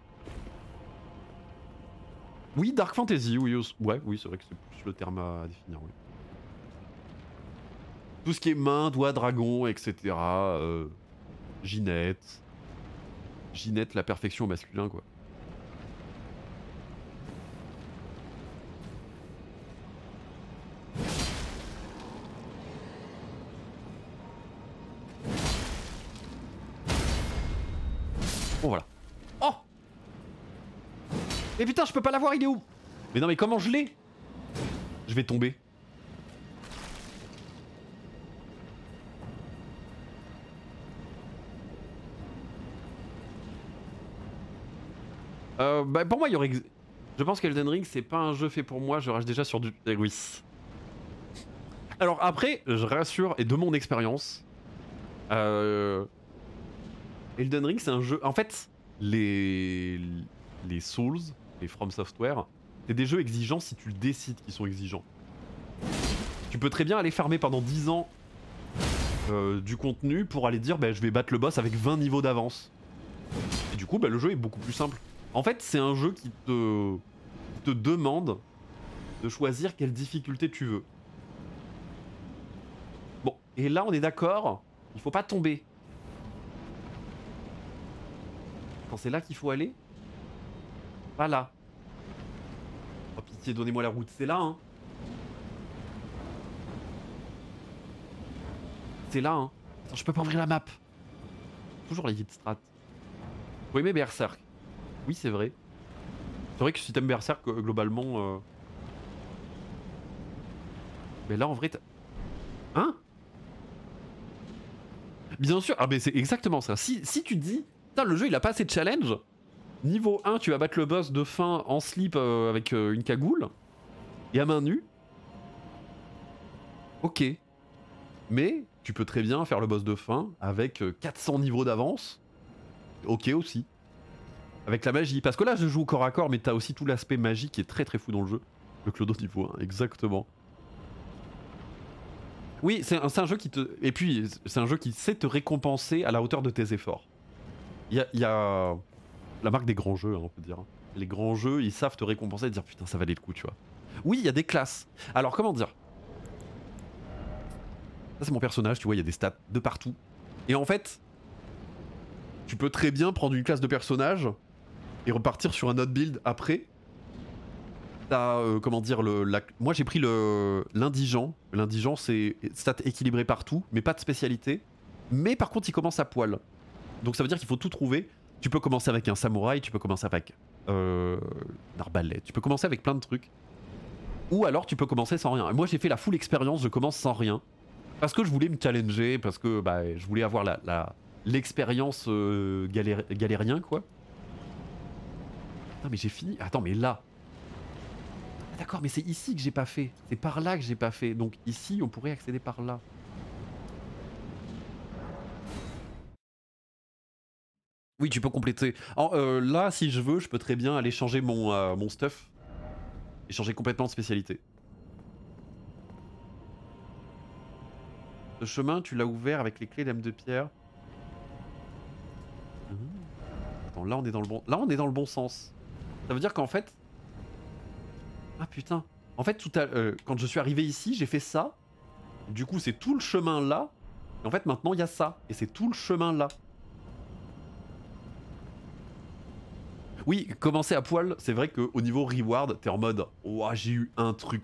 Oui, Dark Fantasy, oui, ouais, oui, c'est vrai que c'est plus le terme à définir, oui. Tout ce qui est main, doigt, dragon, etc. Ginette. Ginette, la perfection au masculin, quoi. Bon voilà. Oh! Mais putain, je peux pas l'avoir, il est où? Mais non, mais comment je l'ai? Je vais tomber. Bah pour moi, il y aurait... Je pense qu'Elden Ring, c'est pas un jeu fait pour moi, je rage déjà sur du... Oui. Alors après, je rassure, et de mon expérience... Elden Ring, c'est un jeu... En fait, les Souls, les From Software, c'est des jeux exigeants si tu le décides qu'ils sont exigeants. Tu peux très bien aller farmer pendant 10 ans du contenu pour aller dire bah, je vais battre le boss avec 20 niveaux d'avance. Et du coup, bah, le jeu est beaucoup plus simple. En fait, c'est un jeu qui te demande de choisir quelle difficulté tu veux. Bon, Et là, on est d'accord, il faut pas tomber. Quand c'est là qu'il faut aller. Pas là. Oh pitié, donnez-moi la route, c'est là, hein. C'est là, hein. Attends, je peux pas ouvrir la map. Toujours les hit strat. Faut aimer Berserk. Oui, c'est vrai. C'est vrai que si t'aimes Berserk, globalement... Mais là, en vrai... Hein? Bien sûr. Ah mais c'est exactement ça. Si tu te dis... Putain, le jeu, il a pas assez de challenge. Niveau 1, tu vas battre le boss de fin en slip avec une cagoule. Et à main nue. Ok. Mais tu peux très bien faire le boss de fin avec 400 niveaux d'avance. Ok aussi. Avec la magie. Parce que là, je joue au corps à corps, mais t'as aussi tout l'aspect magie qui est très très fou dans le jeu. Le Clodo niveau 1, exactement. Oui, c'est un jeu qui te... Et puis, c'est un jeu qui sait te récompenser à la hauteur de tes efforts. Il y a... La marque des grands jeux, hein, on peut dire. Les grands jeux, ils savent te récompenser et te dire putain, ça valait le coup, tu vois. Oui, il y a des classes. Alors, comment dire? Ça, c'est mon personnage, tu vois, il y a des stats de partout. Et en fait, tu peux très bien prendre une classe de personnage et repartir sur un autre build après. T'as, comment dire, moi j'ai pris l'indigent. L'indigent, c'est stats équilibré partout, mais pas de spécialité. Mais par contre, il commence à poil. Donc ça veut dire qu'il faut tout trouver. Tu peux commencer avec un samouraï, tu peux commencer avec une arbalète, tu peux commencer avec plein de trucs. Ou alors tu peux commencer sans rien. Et moi j'ai fait la full expérience, je commence sans rien. Parce que je voulais me challenger, parce que bah, je voulais avoir l'expérience galérien quoi. Non mais j'ai fini. Attends mais là. Ah, d'accord mais c'est ici que j'ai pas fait. C'est par là que j'ai pas fait. Donc ici on pourrait accéder par là. Oui, tu peux compléter. Là, si je veux, je peux très bien aller changer mon stuff. Et changer complètement de spécialité. Ce chemin, tu l'as ouvert avec les clés d'âme de pierre. Attends, là on est dans le bon... Là on est dans le bon sens. Ça veut dire qu'en fait... Ah putain. En fait, quand je suis arrivé ici, j'ai fait ça. Du coup, c'est tout le chemin là. Et en fait, maintenant, il y a ça. Et c'est tout le chemin là. Oui, commencer à poil, c'est vrai qu'au niveau reward, t'es en mode « Ouah, j'ai eu un truc ».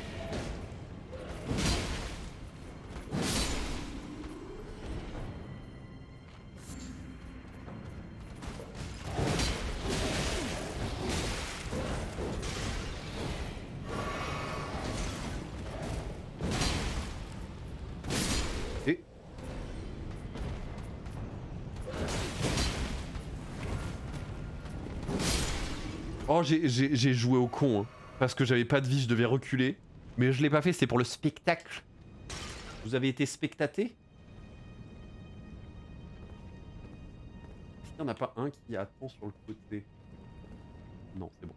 Et... Oh, j'ai joué au con, hein. Parce que j'avais pas de vie, je devais reculer. Mais je l'ai pas fait, c'est pour le spectacle. Vous avez été spectaté? Est-ce qu'il n'y en a pas un qui attend sur le côté? Non, c'est bon.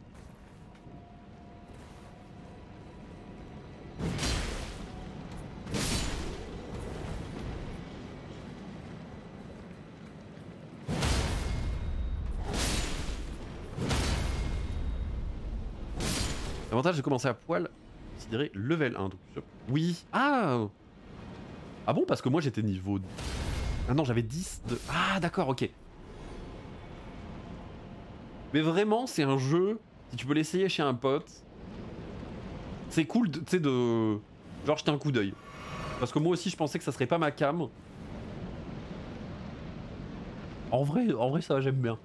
L'avantage de commencer à poil, considéré level 1. Donc, oui. Ah. Ah bon, parce que moi j'étais niveau... Ah non, j'avais 10 de... Ah d'accord, ok. Mais vraiment, c'est un jeu, si tu peux l'essayer chez un pote, c'est cool, tu sais, de... Genre jeter un coup d'œil. Parce que moi aussi, je pensais que ça serait pas ma cam. En vrai ça j'aime bien.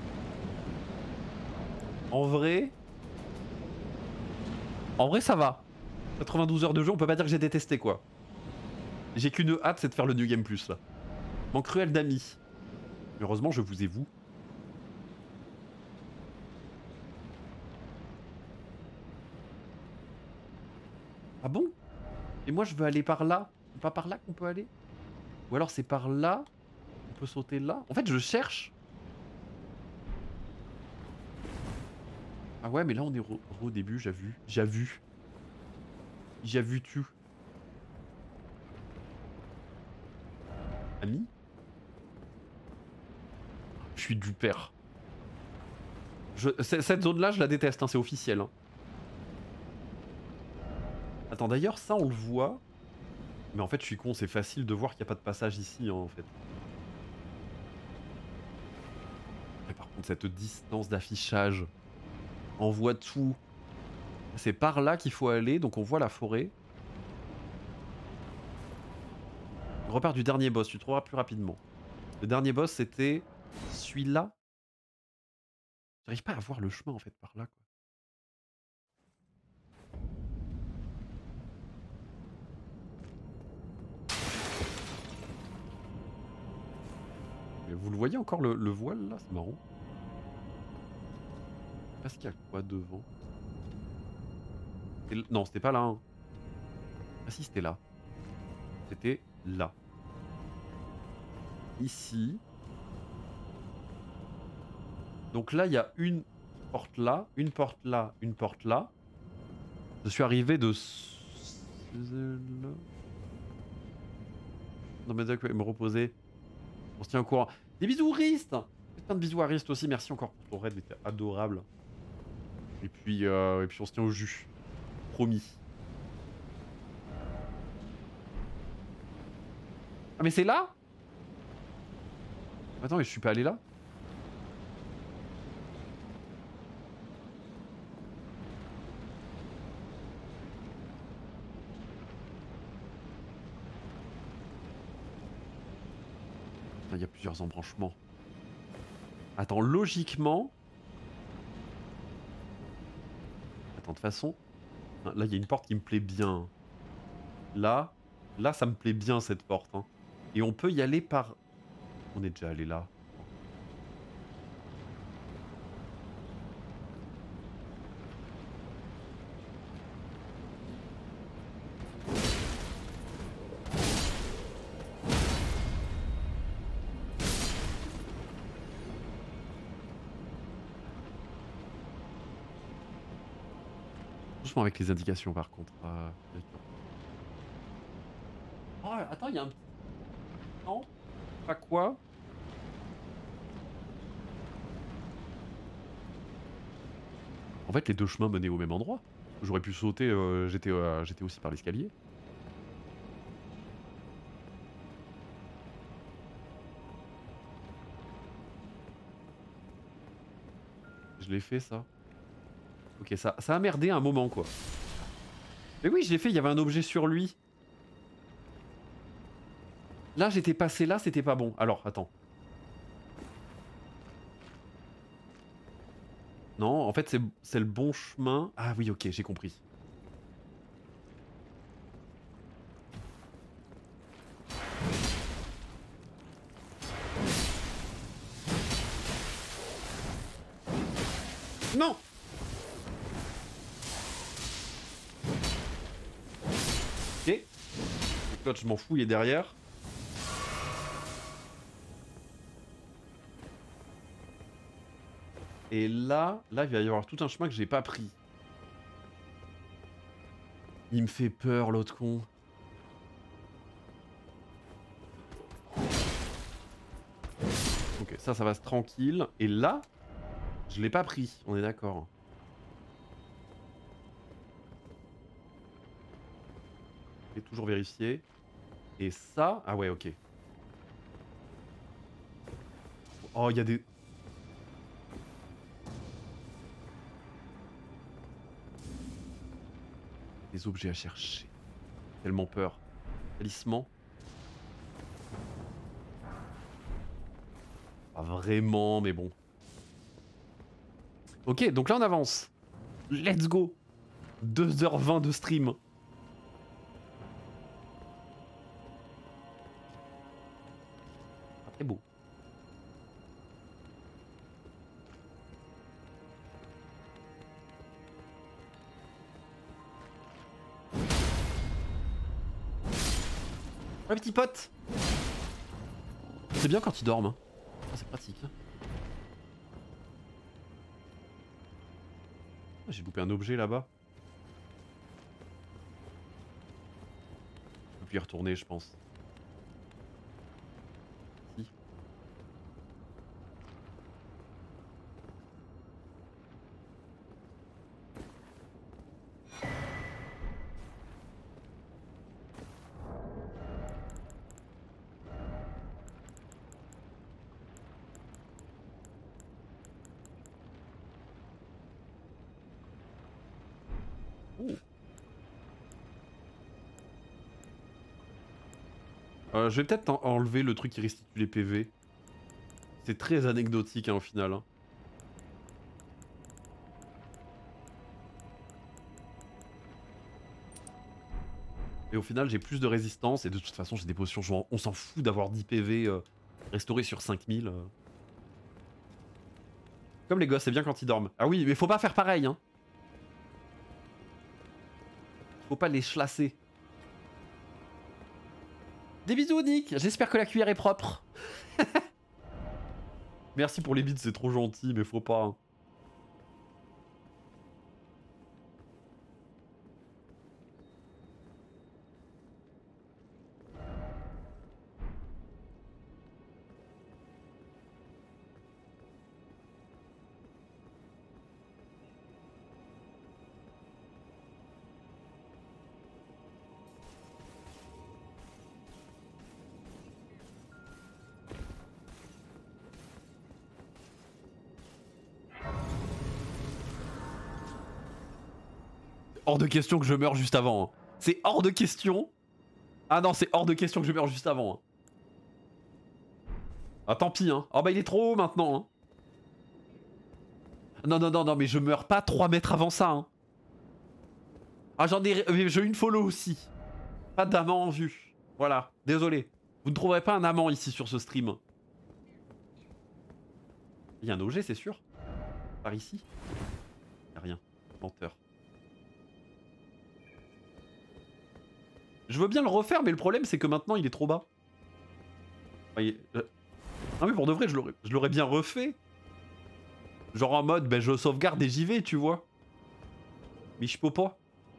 En vrai, ça va. 92 heures de jeu, on peut pas dire que j'ai détesté quoi. J'ai qu'une hâte, c'est de faire le New Game Plus là. Mon cruel d'amis. Heureusement, je vous ai vous. Ah bon? Et moi je veux aller par là. C'est pas par là qu'on peut aller? Ou alors c'est par là? On peut sauter là? En fait, je cherche. Ah ouais, mais là on est au début, j'ai vu. J'ai vu tu. Ami? Je suis du père. Cette zone-là, je la déteste, hein, c'est officiel. Hein. Attends, d'ailleurs, ça on le voit. Mais en fait, je suis con, c'est facile de voir qu'il n'y a pas de passage ici, hein, en fait. Mais par contre, cette distance d'affichage, on voit tout. C'est par là qu'il faut aller, donc on voit la forêt. Repère du dernier boss, tu trouveras plus rapidement. Le dernier boss, c'était celui-là. J'arrive pas à voir le chemin, en fait, par là, quoi. Mais vous le voyez encore le voile là, c'est marrant. Parce qu'il y a quoi devant? Non, c'était pas là. Hein. Ah si, c'était là. C'était là. Ici. Donc là, il y a une porte là, une porte là, une porte là. Je suis arrivé de... Non mais d'accord, me reposer. On se tient au courant. Des bisous Rist. Plein de bisous à Rist aussi, merci encore pour ton raid, c'était adorable. Et puis on se tient au jus. Promis. Ah mais c'est là? Attends, mais je suis pas allé là? Il y a plusieurs embranchements. Attends, logiquement... Attends, de toute façon... Là, il y a une porte qui me plaît bien. Là, ça me plaît bien, cette porte. Hein. Et on peut y aller par... On est déjà allé là. Doucement avec les indications, par contre. Oh, attends, il y a un... Non? Pas quoi? En fait, les deux chemins menaient au même endroit. J'aurais pu sauter, j'étais aussi par l'escalier. Je l'ai fait, ça. Ok, ça a merdé un moment, quoi. Mais oui, je l'ai fait, il y avait un objet sur lui. Là, j'étais passé là, c'était pas bon. Alors, attends. Non, en fait, c'est le bon chemin. Ah oui, ok, j'ai compris. Non! Ok. L'autre, je m'en fous, il est derrière. Et là, il va y avoir tout un chemin que j'ai pas pris. Il me fait peur, l'autre con. Ok, ça va se tranquille. Et là, je l'ai pas pris, on est d'accord. J'ai toujours vérifié. Et ça... Ah ouais, ok. Oh, il y a des... Des objets à chercher. Tellement peur. Talisman. Pas vraiment, mais bon. Ok, donc là on avance. Let's go. 2h20 de stream. Pas très beau. Ouais, petit pote. C'est bien quand ils dorment. Hein. Ah, c'est pratique. Hein. Ah, j'ai loupé un objet là-bas. Je peux plus y retourner, je pense. Si. Je vais peut-être enlever le truc qui restitue les PV. C'est très anecdotique hein, au final. Hein. Et au final, j'ai plus de résistance. Et de toute façon, j'ai des potions. Genre, on s'en fout d'avoir 10 PV restaurés sur 5000. Comme les gosses, c'est bien quand ils dorment. Ah oui, mais faut pas faire pareil. Hein. Faut pas les chlasser. Des bisous, Nick. J'espère que la cuillère est propre. Merci pour les bits, c'est trop gentil, mais faut pas. Hein. Hors de question que je meure juste avant. Hein. C'est hors de question. Ah non, c'est hors de question que je meure juste avant. Hein. Ah tant pis, hein. Ah bah il est trop haut maintenant. Hein. Non, non, non, non, mais je meurs pas 3 mètres avant ça. Hein. Ah j'en ai... J'ai une follow aussi. Pas d'amant en vue. Voilà, désolé. Vous ne trouverez pas un amant ici sur ce stream. Il y a un OG, c'est sûr. Par ici. Y'a rien. Menteur. Je veux bien le refaire, mais le problème c'est que maintenant il est trop bas. Non mais pour de vrai, je l'aurais bien refait. Genre en mode, ben je sauvegarde et j'y vais, tu vois. Mais je peux pas.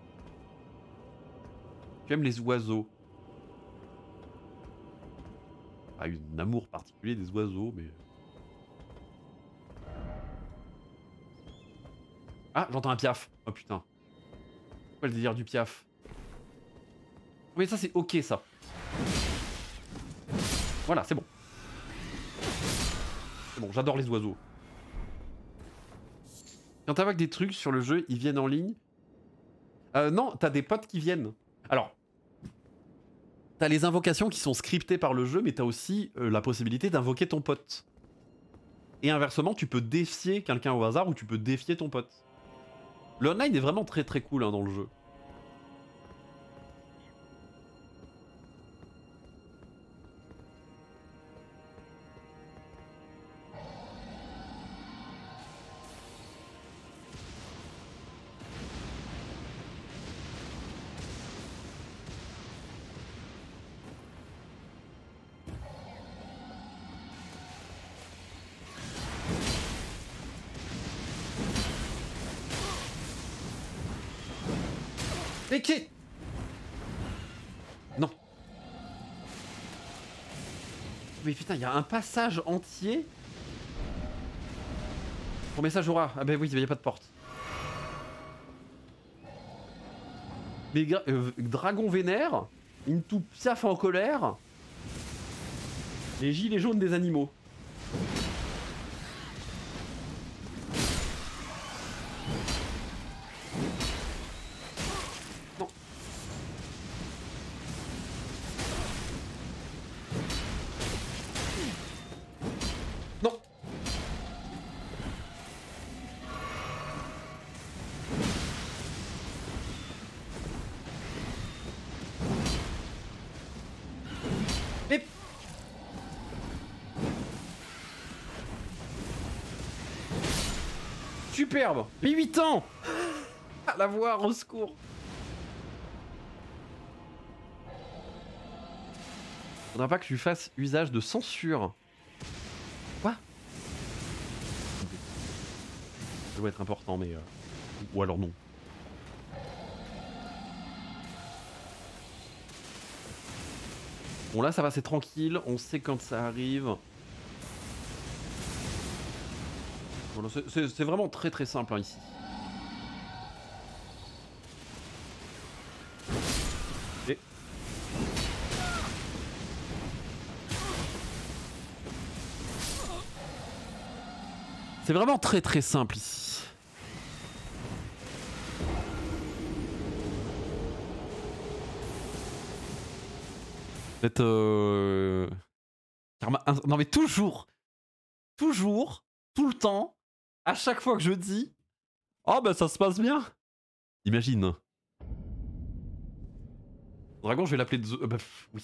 J'aime les oiseaux. Pas un amour particulier des oiseaux, mais... Ah, j'entends un piaf. Oh putain. Pourquoi le délire du piaf? Mais ça c'est ok ça. Voilà, c'est bon. C'est bon, j'adore les oiseaux. Quand t'invoques des trucs sur le jeu, ils viennent en ligne. Non, t'as des potes qui viennent. Alors, t'as les invocations qui sont scriptées par le jeu, mais t'as aussi la possibilité d'invoquer ton pote. Et inversement, tu peux défier quelqu'un au hasard ou tu peux défier ton pote. Le online est vraiment très très cool hein, dans le jeu. Mais qui... Non. Mais putain, il y a un passage entier. Pour message aura. Ah bah oui, il n'y a pas de porte. Mais dragon vénère, into piaf en colère, les gilets jaunes des animaux. Non. Non. Mais... Superbe. Mais 8 ans. À la voir, au secours. Faudra pas que tu fasses usage de censure. Quoi? Ça doit être important, mais... Ou alors non. Bon là ça va, c'est tranquille, on sait quand ça arrive. Voilà, c'est vraiment très très simple hein, ici. Et... C'est vraiment très très simple ici. Peut-être non mais toujours, tout le temps, à chaque fois que je dis oh bah ça se passe bien. Imagine. Dragon, je vais l'appeler bah, oui.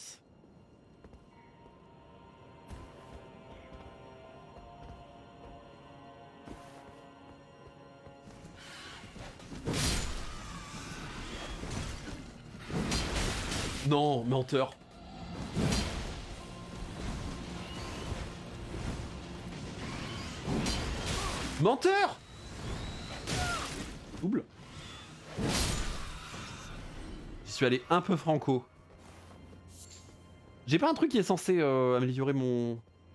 Non, menteur. Menteur. Double. J'y suis allé un peu franco. J'ai pas un truc qui est censé améliorer mon...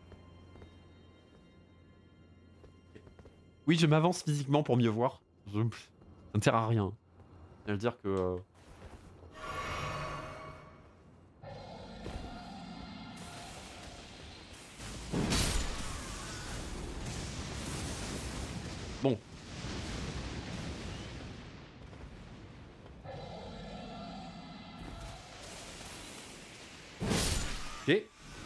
Oui, je m'avance physiquement pour mieux voir. Ça ne sert à rien. Je veux dire que... Bon. Ok.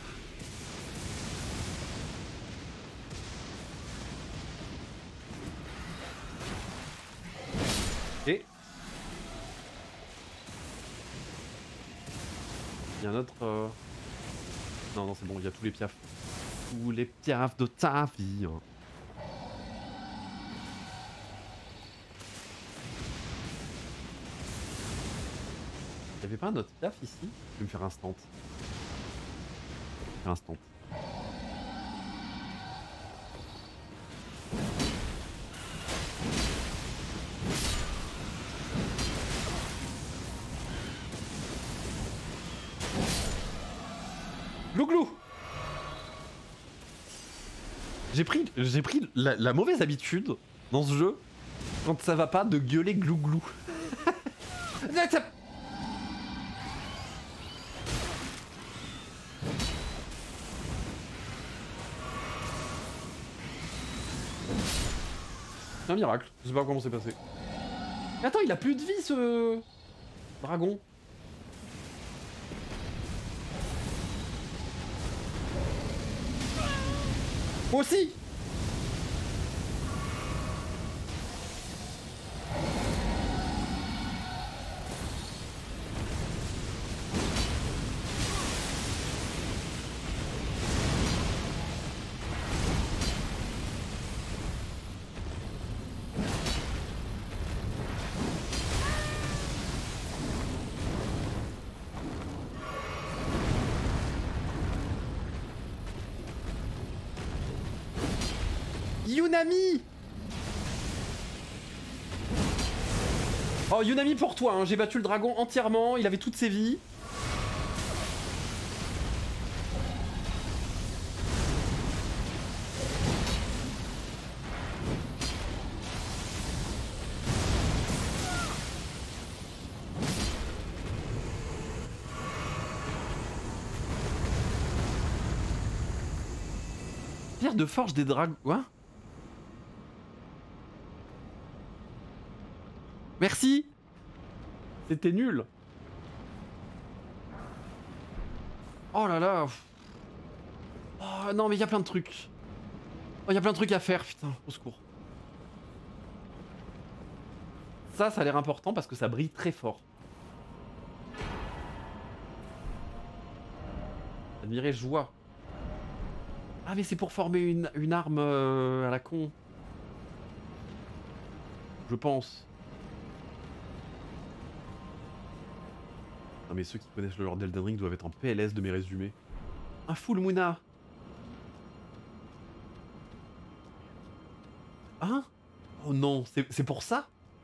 Ok. Il y a un autre... Non, non, c'est bon, il y a tous les piafs. Tous les piafs de ta vie. Hein. Il y avait pas un autre piaf ici? Je vais me faire instant. Instant. Glouglou. J'ai pris la mauvaise habitude dans ce jeu, quand ça va pas, de gueuler glouglou. C'est un miracle, je sais pas comment c'est passé. Mais attends, il a plus de vie ce... dragon. Moi aussi. Yunami. Oh Yunami pour toi, hein. J'ai battu le dragon entièrement, il avait toutes ses vies. Pierre de forge des dragons... Quoi? Merci. C'était nul. Oh là là. Oh non mais il y a plein de trucs. Oh, il y a plein de trucs à faire, putain, au secours. Ça a l'air important parce que ça brille très fort. Admirer joie. Ah mais c'est pour former une arme à la con. Je pense. Non mais ceux qui connaissent le lore d'Elden Ring doivent être en PLS de mes résumés. Un full Muna. Hein? Oh non, c'est pour ça?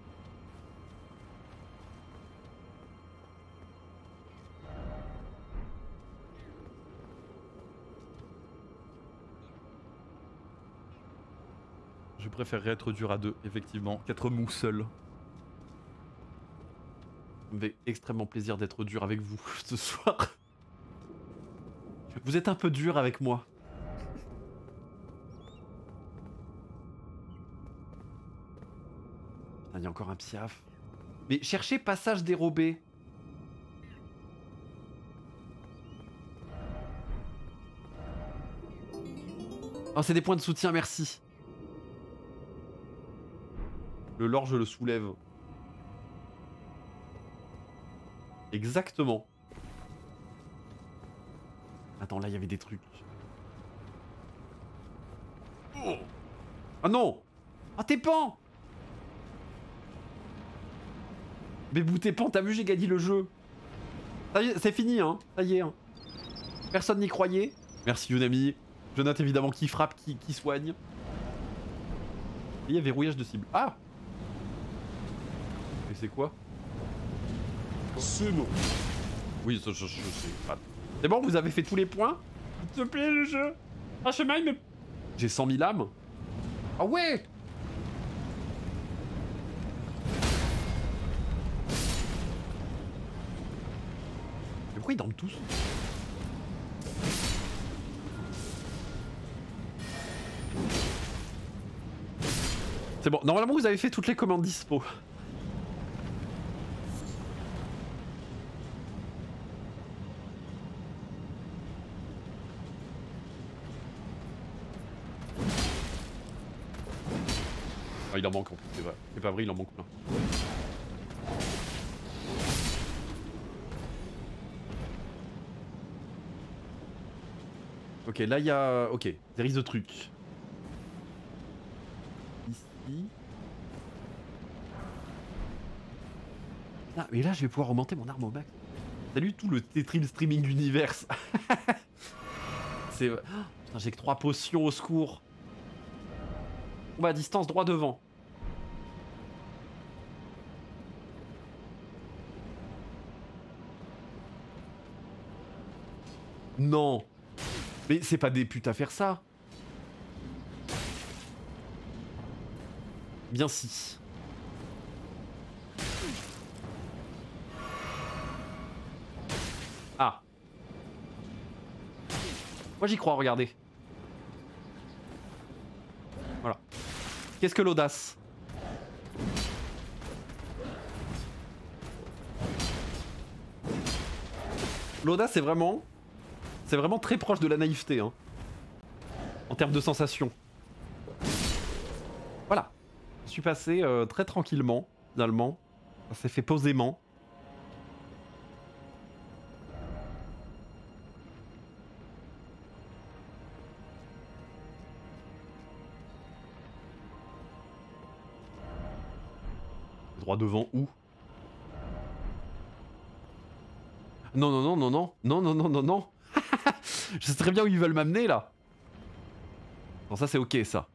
Je préférerais être dur à deux, effectivement, qu'être mou seul. Ça me fait extrêmement plaisir d'être dur avec vous ce soir. Vous êtes un peu dur avec moi. Putain, il y a encore un piaf. Mais cherchez passage dérobé. Oh, c'est des points de soutien, merci. Le lore, je le soulève. Exactement. Attends, là, il y avait des trucs. Oh. Ah non! Ah, t'es pan! Bébou, t'es pan, t'as vu, j'ai gagné le jeu. Ça y est, c'est fini, hein. Ça y est. Hein. Personne n'y croyait. Merci, Yunami. Je note évidemment qui frappe, qui soigne. Et il y a verrouillage de cible. Ah! Et c'est quoi? C'est non. Oui, ça, je sais pas. C'est bon, vous avez fait tous les points? S'il te plaît, le jeu. Ah, chemin, mais... J'ai 100 000 âmes. Ah ouais! Mais pourquoi ils dorment tous? C'est bon, normalement vous avez fait toutes les commandes dispo. Ah, il en manque en plus, c'est vrai. C'est pas vrai, il en manque plein. Ok, là il y a... Ok, des risques de trucs. Ici... Ah, mais là je vais pouvoir augmenter mon arme au max. Salut tout le Tetril Streaming Universe. C'est... Oh, putain, j'ai que 3 potions au secours. On va à distance droit devant. Non. Mais c'est pas des putes à faire ça. Bien si. Ah. Moi j'y crois, regardez. Voilà. Qu'est-ce que l'audace? L'audace c'est vraiment très proche de la naïveté, hein. En termes de sensations. Voilà. Je suis passé très tranquillement, finalement. Ça s'est fait posément. Droit devant où? Non, non, non, non, non. Non, non, non, non, non. Je sais très bien où ils veulent m'amener, là. Bon, ça, c'est ok, ça.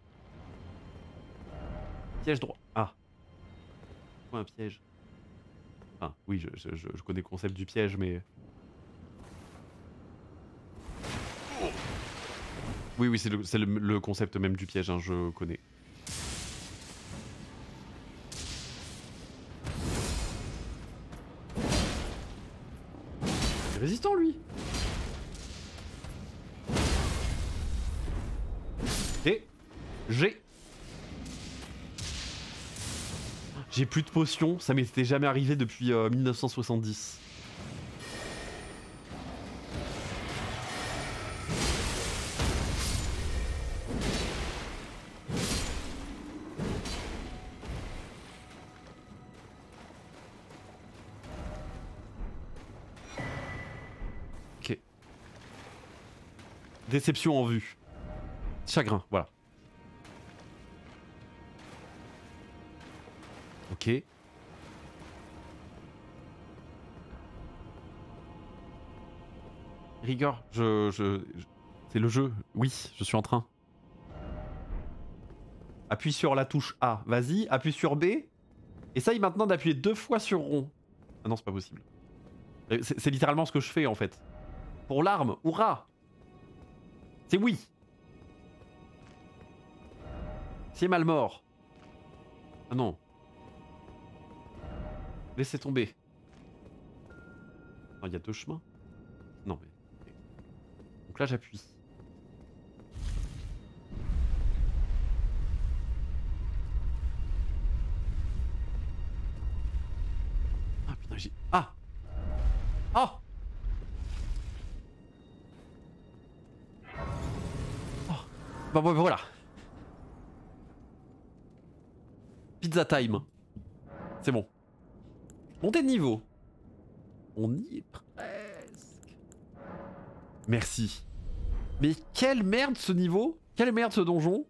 Piège droit. Ah. Quoi, un piège? Ah, oui, je connais le concept du piège, mais... Oui, oui, c'est le concept même du piège, hein, je connais. Il est résistant, lui. Et j'ai plus de potions, ça m'était jamais arrivé depuis 1970. Ok. Déception en vue. Chagrin, voilà. Ok. Rigueur, c'est le jeu. Oui, je suis en train. Appuie sur la touche A, vas-y, appuie sur B. Essaye maintenant d'appuyer 2 fois sur rond. Ah non, c'est pas possible. C'est littéralement ce que je fais en fait. Pour l'arme, hurrah! C'est oui! C'est mal mort. Ah non. Laissez tomber. Il y a 2 chemins? Non mais... Donc là j'appuie. Ah putain j'ai... Ah! Ah! Oh! Bon, voilà. Pizza time. C'est bon. Montée de niveau. On y est presque. Merci. Mais quelle merde ce niveau. Quelle merde ce donjon.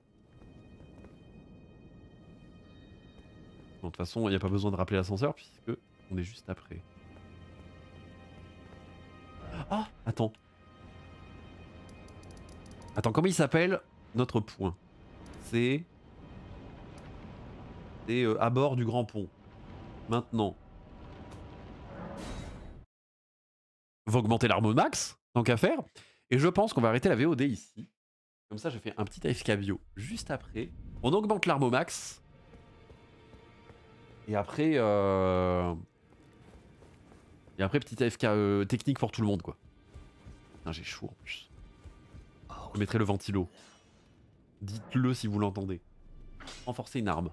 Bon, de toute façon, il n'y a pas besoin de rappeler l'ascenseur puisque on est juste après. Ah, attends. Attends, comment il s'appelle notre point? C'est à bord du grand pont. Maintenant. On va augmenter l'arme max, tant qu'à faire. Et je pense qu'on va arrêter la VOD ici. Comme ça, j'ai fait un petit AFK bio juste après. On augmente l'arme au max. Et après... Et après, petit AFK technique pour tout le monde, quoi. Putain, j'ai chaud en plus. Je mettrai le ventilo. Dites-le si vous l'entendez. Renforcer une arme.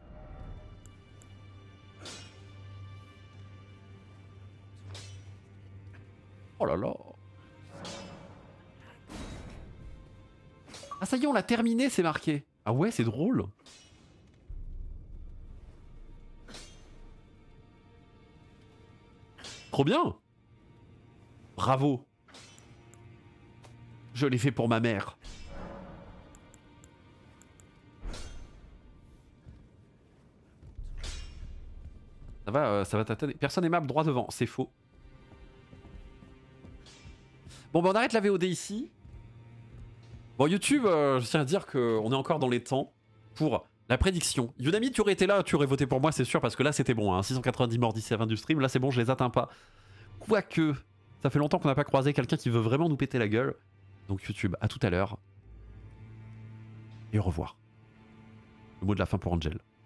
Oh là là. Ah ça y est, on l'a terminé, c'est marqué. Ah ouais, c'est drôle. Trop bien. Bravo. Je l'ai fait pour ma mère. Ça va t'atteindre. Personne aimable droit devant, c'est faux. Bon bah on arrête la VOD ici. Bon YouTube, je tiens à dire qu'on est encore dans les temps pour la prédiction. Yunami, tu aurais été là, tu aurais voté pour moi, c'est sûr, parce que là c'était bon, hein, 690 morts d'ici à la fin du stream, là c'est bon, je les atteins pas. Quoique, ça fait longtemps qu'on n'a pas croisé quelqu'un qui veut vraiment nous péter la gueule. Donc YouTube, à tout à l'heure. Et au revoir. Le mot de la fin pour Angel.